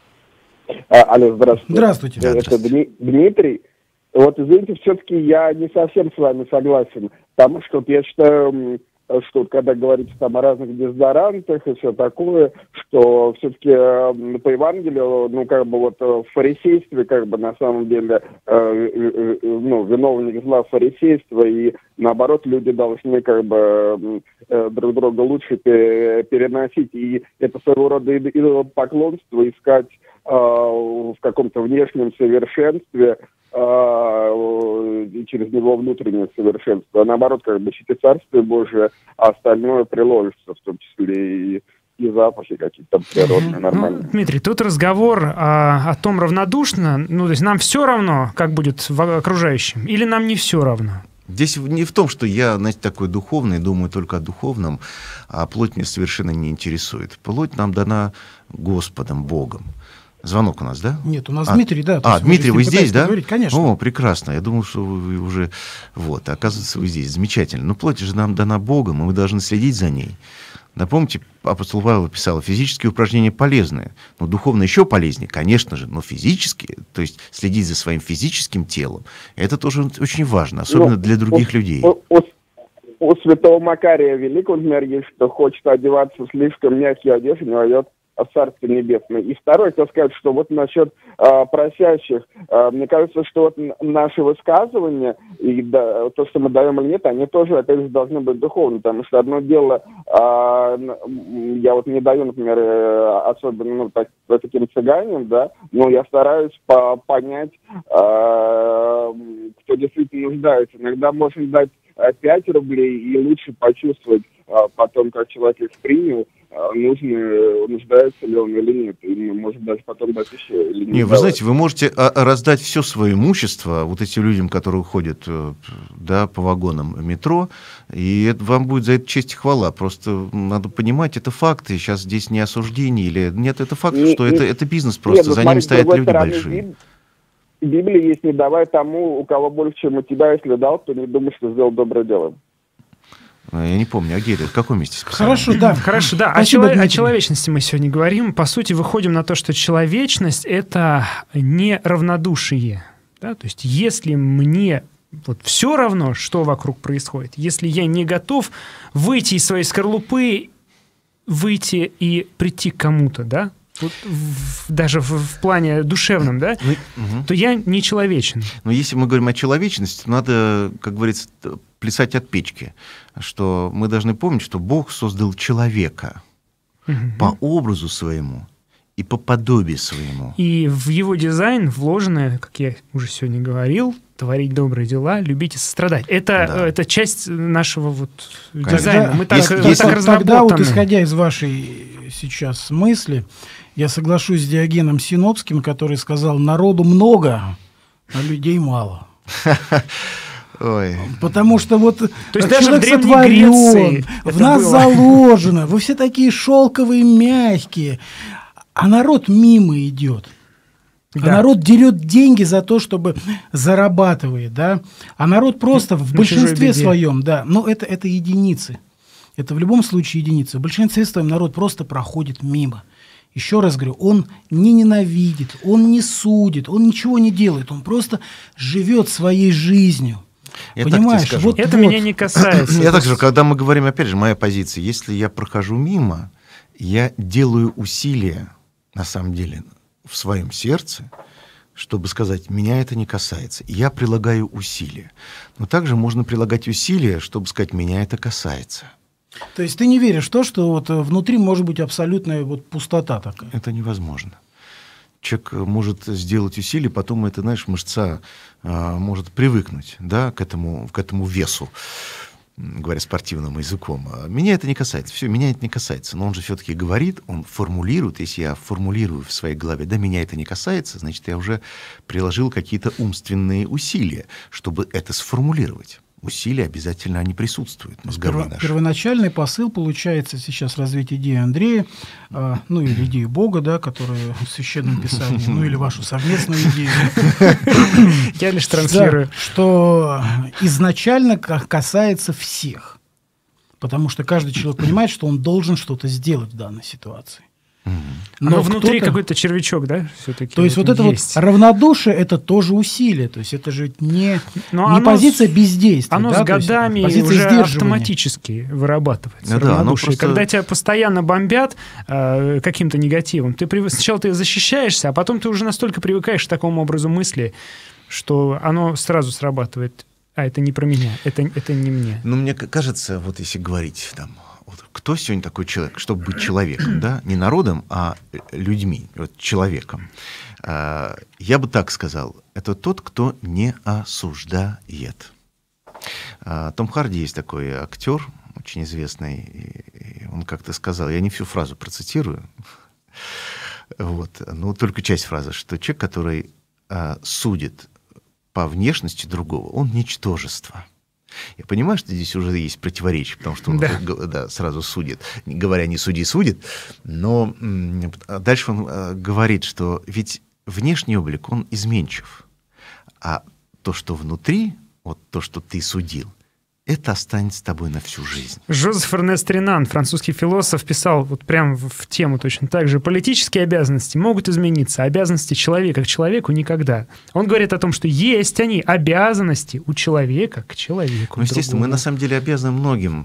S6: А, алло, здравствуйте.
S3: Здравствуйте.
S1: Да,
S6: Это
S1: здравствуйте.
S6: Дмитрий. Вот, извините, все-таки я не совсем с вами согласен, потому что я считаю, что когда говорится там о разных дезодорантах и все такое, что все-таки э, по Евангелию, ну, как бы вот в фарисействе, как бы на самом деле, э, э, ну, виновник зла фарисейства, и наоборот, люди должны как бы э, друг друга лучше переносить, и это своего рода идолопоклонство искать э, в каком-то внешнем совершенстве, и через него внутреннее совершенство, а наоборот, как бы ищите Царствие Божие, а остальное приложится, в том числе и, и запахи какие-то природные, нормальные.
S4: Ну, Дмитрий, тут разговор а, о том равнодушно, ну, то есть нам все равно, как будет в окружающем, или нам не все равно?
S1: Здесь не в том, что я, знаете, такой духовный, думаю только о духовном, а плоть меня совершенно не интересует. Плоть нам дана Господом, Богом. Звонок у нас, да?
S3: Нет, у нас
S1: а,
S3: Дмитрий, да.
S1: А, Дмитрий, вы здесь, да?
S3: Конечно.
S1: О, прекрасно. Я думал, что вы уже... Вот, оказывается, вы здесь. Замечательно. Но плоть же нам дана Богом, и мы должны следить за ней. Напомните, апостол Павел писал, физические упражнения полезные, но духовно еще полезнее, конечно же, но физические, то есть следить за своим физическим телом, это тоже очень важно, особенно ну, для других
S6: у,
S1: людей.
S6: У, у, у святого Макария великого, например, есть, что хочет одеваться слишком мягкие одежды, не дает в Царстве Небесном. И второе, хотел сказать, что вот насчет э, просящих, э, мне кажется, что вот наши высказывания и да, то, что мы даем или нет, они тоже, опять же, должны быть духовны, потому что одно дело, э, я вот не даю, например, э, особенно ну, так, таким цыганям, да, но я стараюсь по понять, э, кто действительно нуждается. Иногда можно дать пять рублей и лучше почувствовать потом, как человек их принял, нужно, нуждается ли он или нет. И может даже потом дать еще или не.
S1: Не, вы знаете, вы можете раздать все свое имущество вот этим людям, которые ходят, да, по вагонам метро, и это, вам будет за это честь и хвала. Просто надо понимать, это факты. Сейчас здесь не осуждение или нет, это факт, не, что не, это, это бизнес просто, нет, за ним стоят люди стороны, большие.
S6: В Библии есть: не давай тому, у кого больше, чем у тебя, если дал, то не думай, что сделал доброе дело.
S1: Я не помню, а где это? В каком месте сказано?
S3: Хорошо, да.
S4: Хорошо, да. О, чело... о человечности мы сегодня говорим. По сути, выходим на то, что человечность — это не равнодушие. Да? То есть, если мне вот все равно, что вокруг происходит, если я не готов выйти из своей скорлупы, выйти и прийти к кому-то, да, вот в, даже в, в плане душевном, да, ну, угу. то я не человечен.
S1: Но если мы говорим о человечности, то надо, как говорится, плясать от печки, что мы должны помнить, что Бог создал человека угу. по образу своему и по подобию своему.
S4: И в его дизайн вложено, как я уже сегодня говорил, творить добрые дела, любить и сострадать. Это, да. это часть нашего вот дизайна. Мы так,
S3: если,
S4: мы
S3: если,
S4: так разработаны.
S3: Тогда вот, исходя из вашей сейчас мысли, я соглашусь с Диогеном Синопским, который сказал: народу много, а людей мало.
S1: Ой.
S3: Потому что вот
S4: То есть
S3: человек
S4: даже в
S3: сотворен, в нас
S4: было.
S3: заложено, вы все такие шелковые, мягкие, а народ мимо идет. Да. А народ дерет деньги за то, чтобы зарабатывает, да. А народ просто в
S4: На
S3: большинстве своем, да, но это, это единицы. Это в любом случае единицы. В большинстве своем народ просто проходит мимо. Еще раз говорю, он не ненавидит, он не судит, он ничего не делает, он просто живет своей жизнью.
S1: Я
S3: Понимаешь, вот,
S4: это
S3: вот.
S4: меня не касается.
S1: Я также, когда мы говорим, опять же, моя позиция, если я прохожу мимо, я делаю усилия, на самом деле, в своем сердце, чтобы сказать: меня это не касается. Я прилагаю усилия. Но также можно прилагать усилия, чтобы сказать: меня это касается.
S3: То есть ты не веришь в то, что вот внутри может быть абсолютная вот пустота такая?
S1: Это невозможно. Человек может сделать усилие, потом это, знаешь, мышца а, может привыкнуть, да, к этому, к этому весу, говоря спортивным языком. Меня это не касается. Все, меня это не касается. Но он же все-таки говорит, он формулирует. Если я формулирую в своей голове: да, меня это не касается, значит, я уже приложил какие-то умственные усилия, чтобы это сформулировать. Усилия обязательно они присутствуют.
S3: Перво, первоначальный посыл получается сейчас развить идею Андрея, э, ну или идею Бога, да, которая в Священном Писании, ну или вашу совместную идею.
S4: Я лишь транслирую.
S3: Что изначально касается всех. Потому что каждый человек понимает, что он должен что-то сделать в данной ситуации.
S4: Но, Но внутри какой-то червячок, да, все-таки.
S3: То есть вот это есть. Вот равнодушие, это тоже усилие. То есть это же не, не позиция бездействия.
S4: Оно
S3: да?
S4: с годами уже автоматически вырабатывается. Ну, да, просто... Когда тебя постоянно бомбят э, каким-то негативом, ты прив... сначала ты защищаешься, а потом ты уже настолько привыкаешь к такому образу мысли, что оно сразу срабатывает. А это не про меня, это, это не мне.
S1: Ну, мне кажется, вот если говорить там... Кто сегодня такой человек, чтобы быть человеком, да? Не народом, а людьми, вот, человеком. Я бы так сказал, это тот, кто не осуждает. Том Харди есть такой актер, очень известный, он как-то сказал, я не всю фразу процитирую, вот, но только часть фразы, что человек, который судит по внешности другого, он ничтожество. Я понимаю, что здесь уже есть противоречие, потому что он да. Да, сразу судит, говоря «не суди, судит», но дальше он говорит, что ведь внешний облик, он изменчив, а то, что внутри, вот то, что ты судил, это останется с тобой на всю жизнь.
S4: Жозеф Эрнест Ренан, французский философ, писал вот прям в тему точно так же. Политические обязанности могут измениться, обязанности человека к человеку никогда. Он говорит о том, что есть они, обязанности у человека к человеку.
S1: Ну, естественно,
S4: другому.
S1: мы на самом деле обязаны многим.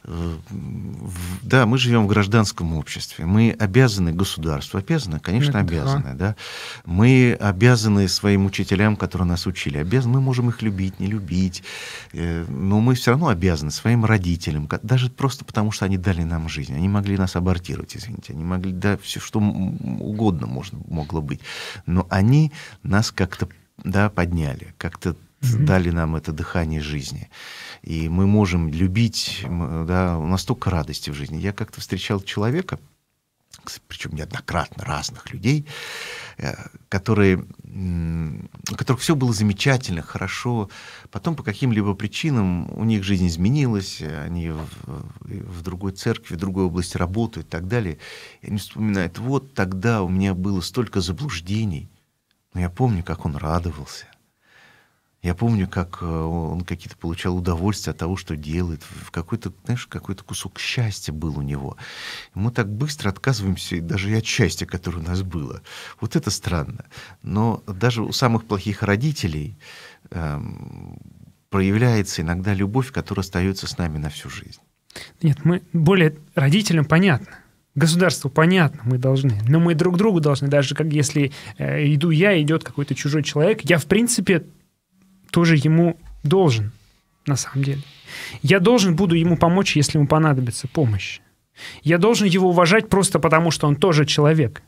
S1: Да, мы живем в гражданском обществе. Мы обязаны государству. Обязаны? Конечно,
S4: Да.
S1: обязаны. Да? Мы обязаны своим учителям, которые нас учили. Обязаны. Мы можем их любить, не любить. Но мы все равно обязаны своим родителям. Даже просто потому, что они дали нам жизнь. Они могли нас абортировать, извините. Они могли, да, все что угодно можно, могло быть. Но они нас как-то, да, подняли, как-то mm-hmm. дали нам это дыхание жизни. И мы можем любить, да, у нас столько радости в жизни. Я как-то встречал человека, причем неоднократно, разных людей, которые, у которых все было замечательно, хорошо. Потом по каким-либо причинам у них жизнь изменилась, они в, в другой церкви, в другой области работают и так далее. И они вспоминают, вот тогда у меня было столько заблуждений, но я помню, как он радовался. Я помню, как он какие-то получал удовольствие от того, что делает. В какой-то, знаешь, какой-то кусок счастья был у него. И мы так быстро отказываемся даже и от счастья, которое у нас было. Вот это странно. Но даже у самых плохих родителей эм, проявляется иногда любовь, которая остается с нами на всю жизнь.
S4: Нет, мы более родителям понятно. Государству понятно, мы должны. Но мы друг другу должны. Даже как если э, иду я, идет какой-то чужой человек, я, в принципе, тоже ему должен, на самом деле. Я должен буду ему помочь, если ему понадобится помощь. Я должен его уважать просто потому, что он тоже человек.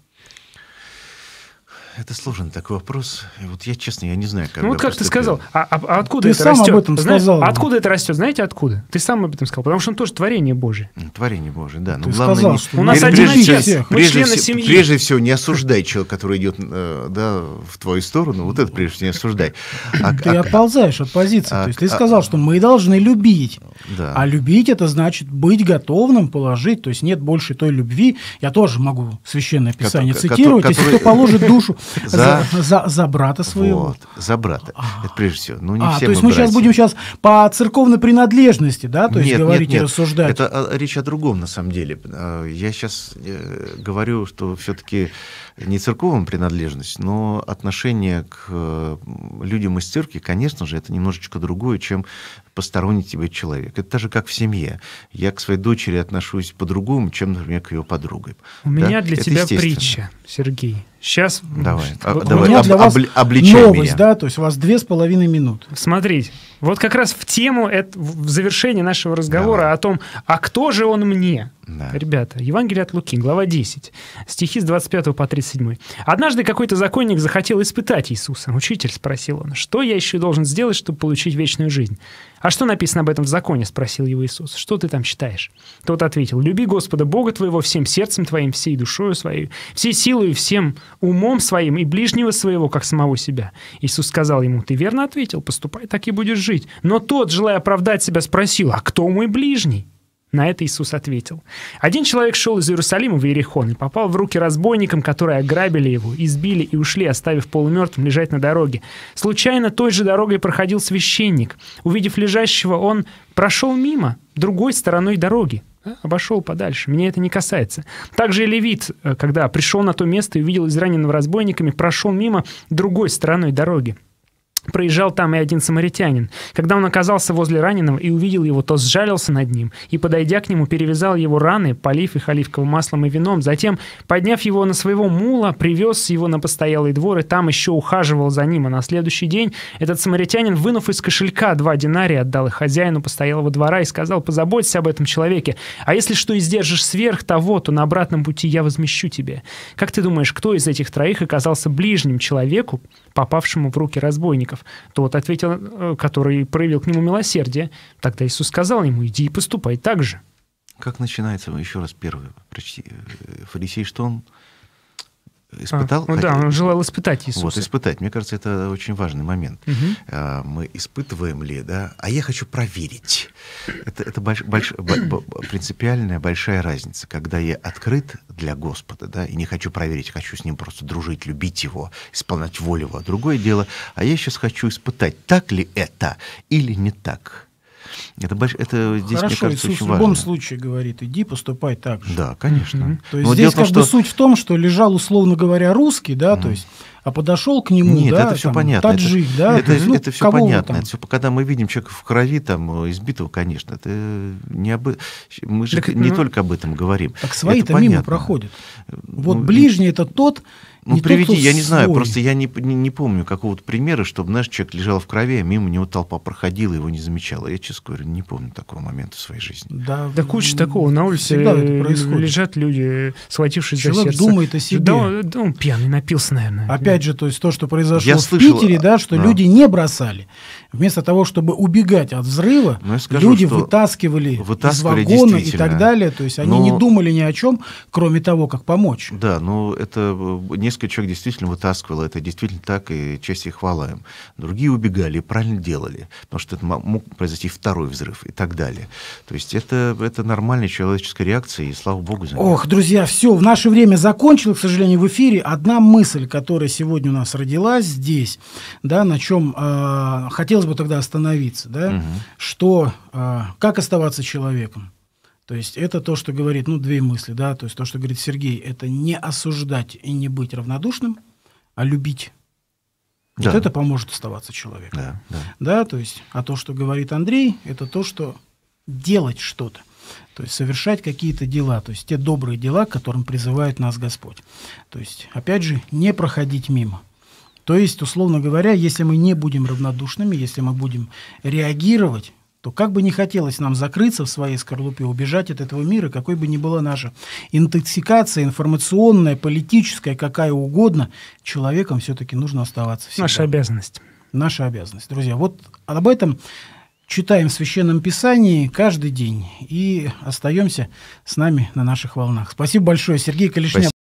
S1: Это сложный такой вопрос. Вот я, честно, я не знаю, как.
S4: Ну вот как ты сказал, а, а, а откуда
S3: ты
S4: это
S3: сам
S4: растет?
S3: об этом
S4: Знаешь,
S3: сказал.
S4: откуда это растет? Знаете, откуда? Ты сам об этом сказал. Потому что он тоже творение Божие.
S1: Творение Божие, да. Но
S3: ты
S1: главное,
S3: сказал,
S1: не...
S3: что
S4: у нас
S1: прежде,
S4: один
S1: прежде,
S4: отец,
S1: всего,
S4: мы
S1: прежде,
S4: члены
S1: всего,
S4: семьи.
S1: прежде всего, не осуждай человека, который идет, да, в твою сторону. Вот это прежде всего не осуждай. А,
S3: Ты
S1: а,
S3: отползаешь от позиции.
S1: а,
S3: То есть ты
S1: а,
S3: сказал, что мы должны любить.
S1: да.
S3: А любить — это значит быть готовым положить. То есть нет больше той любви. Я тоже могу Священное Писание
S1: Ко-
S3: цитировать.
S1: ко-
S3: Если
S1: который-
S3: кто положит душу
S1: За-
S3: за, за, за брата своего.
S1: Вот, за брата. Это прежде всего. Ну, не
S3: А,
S1: все
S3: то есть
S1: мы
S3: мы сейчас
S1: братья.
S3: будем сейчас по церковной принадлежности, да, то есть
S1: Нет,
S3: говорить
S1: нет, нет.
S3: и рассуждать.
S1: Это а, речь о другом, на самом деле. А, Я сейчас э, говорю, что все-таки не церковная принадлежность, но отношение к э, людям из церкви, конечно же, это немножечко другое, чем посторонний тебе человек. Это так же, как в семье. Я к своей дочери отношусь по-другому, чем, например, к ее подругам.
S4: У
S1: Да?
S4: меня для
S1: Это
S4: тебя
S1: естественно.
S4: притча, Сергей. Сейчас...
S1: Давай, а,
S3: Вот
S1: давай
S3: у меня
S1: об-
S3: для вас
S1: обли- обличай
S3: новость,
S1: меня.
S3: да, то есть у вас две с половиной минуты.
S4: Смотрите, вот как раз в тему, это, в завершении нашего разговора
S1: Давай.
S4: о том, а кто же он мне?
S1: Да.
S4: Ребята, Евангелие от Луки, глава десять, стихи с двадцать пятого по тридцать седьмой. «Однажды какой-то законник захотел испытать Иисуса. Учитель, спросил он, что я еще должен сделать, чтобы получить вечную жизнь? А что написано об этом в законе? Спросил его Иисус. Что ты там читаешь? Тот ответил, люби Господа Бога твоего всем сердцем твоим, всей душою своей, всей силой, всем умом своим и ближнего своего, как самого себя. Иисус сказал ему, ты верно ответил, поступай, так и будешь жить. Но тот, желая оправдать себя, спросил, а кто мой ближний? На это Иисус ответил. Один человек шел из Иерусалима в Иерихон и попал в руки разбойникам, которые ограбили его, избили и ушли, оставив полумертвым лежать на дороге. Случайно той же дорогой проходил священник. Увидев лежащего, он прошел мимо, другой стороной дороги. Обошел подальше. Меня это не касается. Также и левит, когда пришел на то место и увидел израненного разбойниками, прошел мимо другой стороной дороги. Проезжал там и один самаритянин. Когда он оказался возле раненого и увидел его, то сжалился над ним и, подойдя к нему, перевязал его раны, полив их оливковым маслом и вином. Затем, подняв его на своего мула, привез его на постоялый двор и там еще ухаживал за ним. А на следующий день этот самаритянин, вынув из кошелька два динария, отдал их хозяину постоялого двора и сказал, позаботься об этом человеке. А если что и сдержишь сверх того, то на обратном пути я возмещу тебе. Как ты думаешь, кто из этих троих оказался ближним человеку, попавшему в руки разбойников? Тот ответил, который проявил к нему милосердие. Тогда Иисус сказал ему, иди и поступай так же.
S1: Как начинается, еще раз первый, прочти, фарисей, что он испытал?
S4: А, ну да, он желал испытать Иисуса.
S1: Вот, испытать. Мне кажется, это очень важный момент.
S4: Угу.
S1: Мы испытываем ли, да? А я хочу проверить. Это, это больш, больш, б, принципиальная большая разница, когда я открыт для Господа, да, и не хочу проверить, хочу с Ним просто дружить, любить Его, исполнять волю Его. Другое дело, а я сейчас хочу испытать, так ли это или не так. Это, больш... это здесь,
S3: Хорошо,
S1: мне кажется,
S3: Иисус
S1: очень
S3: в любом
S1: важно.
S3: случае говорит, иди, поступай так же.
S1: Да, конечно.
S4: Мгм.
S3: То есть
S1: Но
S3: здесь
S1: дело в том,
S3: как бы
S1: что-
S3: суть в том, что лежал, условно говоря, русский, да, то есть, а подошел к нему,
S1: Нет,
S3: да,
S1: это все
S3: там,
S1: понятно.
S3: таджик,
S1: это,
S3: да,
S1: это,
S3: то есть, ну,
S1: это все
S3: кого вы
S1: понятно.
S3: там?
S1: Это всё, когда мы видим человека в крови, там, избитого, конечно, это не об... мы же
S4: Так,
S1: не
S4: ну,
S1: только об этом говорим.
S3: Так свои-то
S1: Это
S3: мимо
S1: понятно.
S3: проходят. Вот
S1: Ну,
S3: ближний это тот,
S1: Ну,
S3: не
S1: приведи,
S3: тот, кто
S1: я не знаю,
S3: свой.
S1: просто я не, не, не помню какого-то примера, чтобы наш человек лежал в крови, а мимо него толпа проходила, его не замечала. Я, честно говоря, не помню такого момента в своей жизни.
S3: Да,
S4: Да куча такого. На улице
S3: всегда это происходит.
S4: лежат люди, схватившись за
S3: Человек
S4: сердце.
S3: думает о себе.
S4: Да, да, он пьяный, напился, наверное.
S3: Опять же, то есть то, что произошло
S1: Я
S3: в
S1: слышал,
S3: Питере, да, что
S1: да.
S3: люди не бросали. Вместо того, чтобы убегать от взрыва,
S1: Но я скажу,
S3: люди
S1: что
S3: вытаскивали,
S1: вытаскивали
S3: из вагона и
S1: действительно.
S3: так далее. То есть они
S1: Но-
S3: не думали ни о чем, кроме того, как помочь.
S1: Да, но это э, несколько человек действительно вытаскивало, это действительно так, и честь и хвала им. Другие убегали, и правильно делали, потому что это мо- мог произойти второй взрыв и так далее. То есть это, это нормальная человеческая реакция, и слава богу за нее.
S3: Ох, друзья, все, в наше время закончилось, к сожалению, в эфире. Одна мысль, которая сегодня у нас родилась здесь, да, на чем э, хотелось бы тогда остановиться, да,
S1: Мгм.
S3: что э, как оставаться человеком. То есть это то, что говорит, ну, две мысли, да, то есть то, что говорит Сергей, это не осуждать и не быть равнодушным, а любить. Вот
S1: Да.
S3: это поможет оставаться человеком.
S1: Да, да.
S3: Да, то есть, а то, что говорит Андрей, это то, что делать что-то, то есть совершать какие-то дела, то есть те добрые дела, к которым призывает нас Господь. То есть, опять же, не проходить мимо. То есть, условно говоря, если мы не будем равнодушными, если мы будем реагировать, то как бы не хотелось нам закрыться в своей скорлупе, убежать от этого мира, какой бы ни была наша интоксикация, информационная, политическая, какая угодно, человеком все-таки нужно оставаться всегда.
S4: Наша обязанность.
S3: Наша обязанность. Друзья, вот об этом читаем в Священном Писании каждый день и остаемся с нами на наших волнах. Спасибо большое, Сергей Калишня.
S1: Спасибо.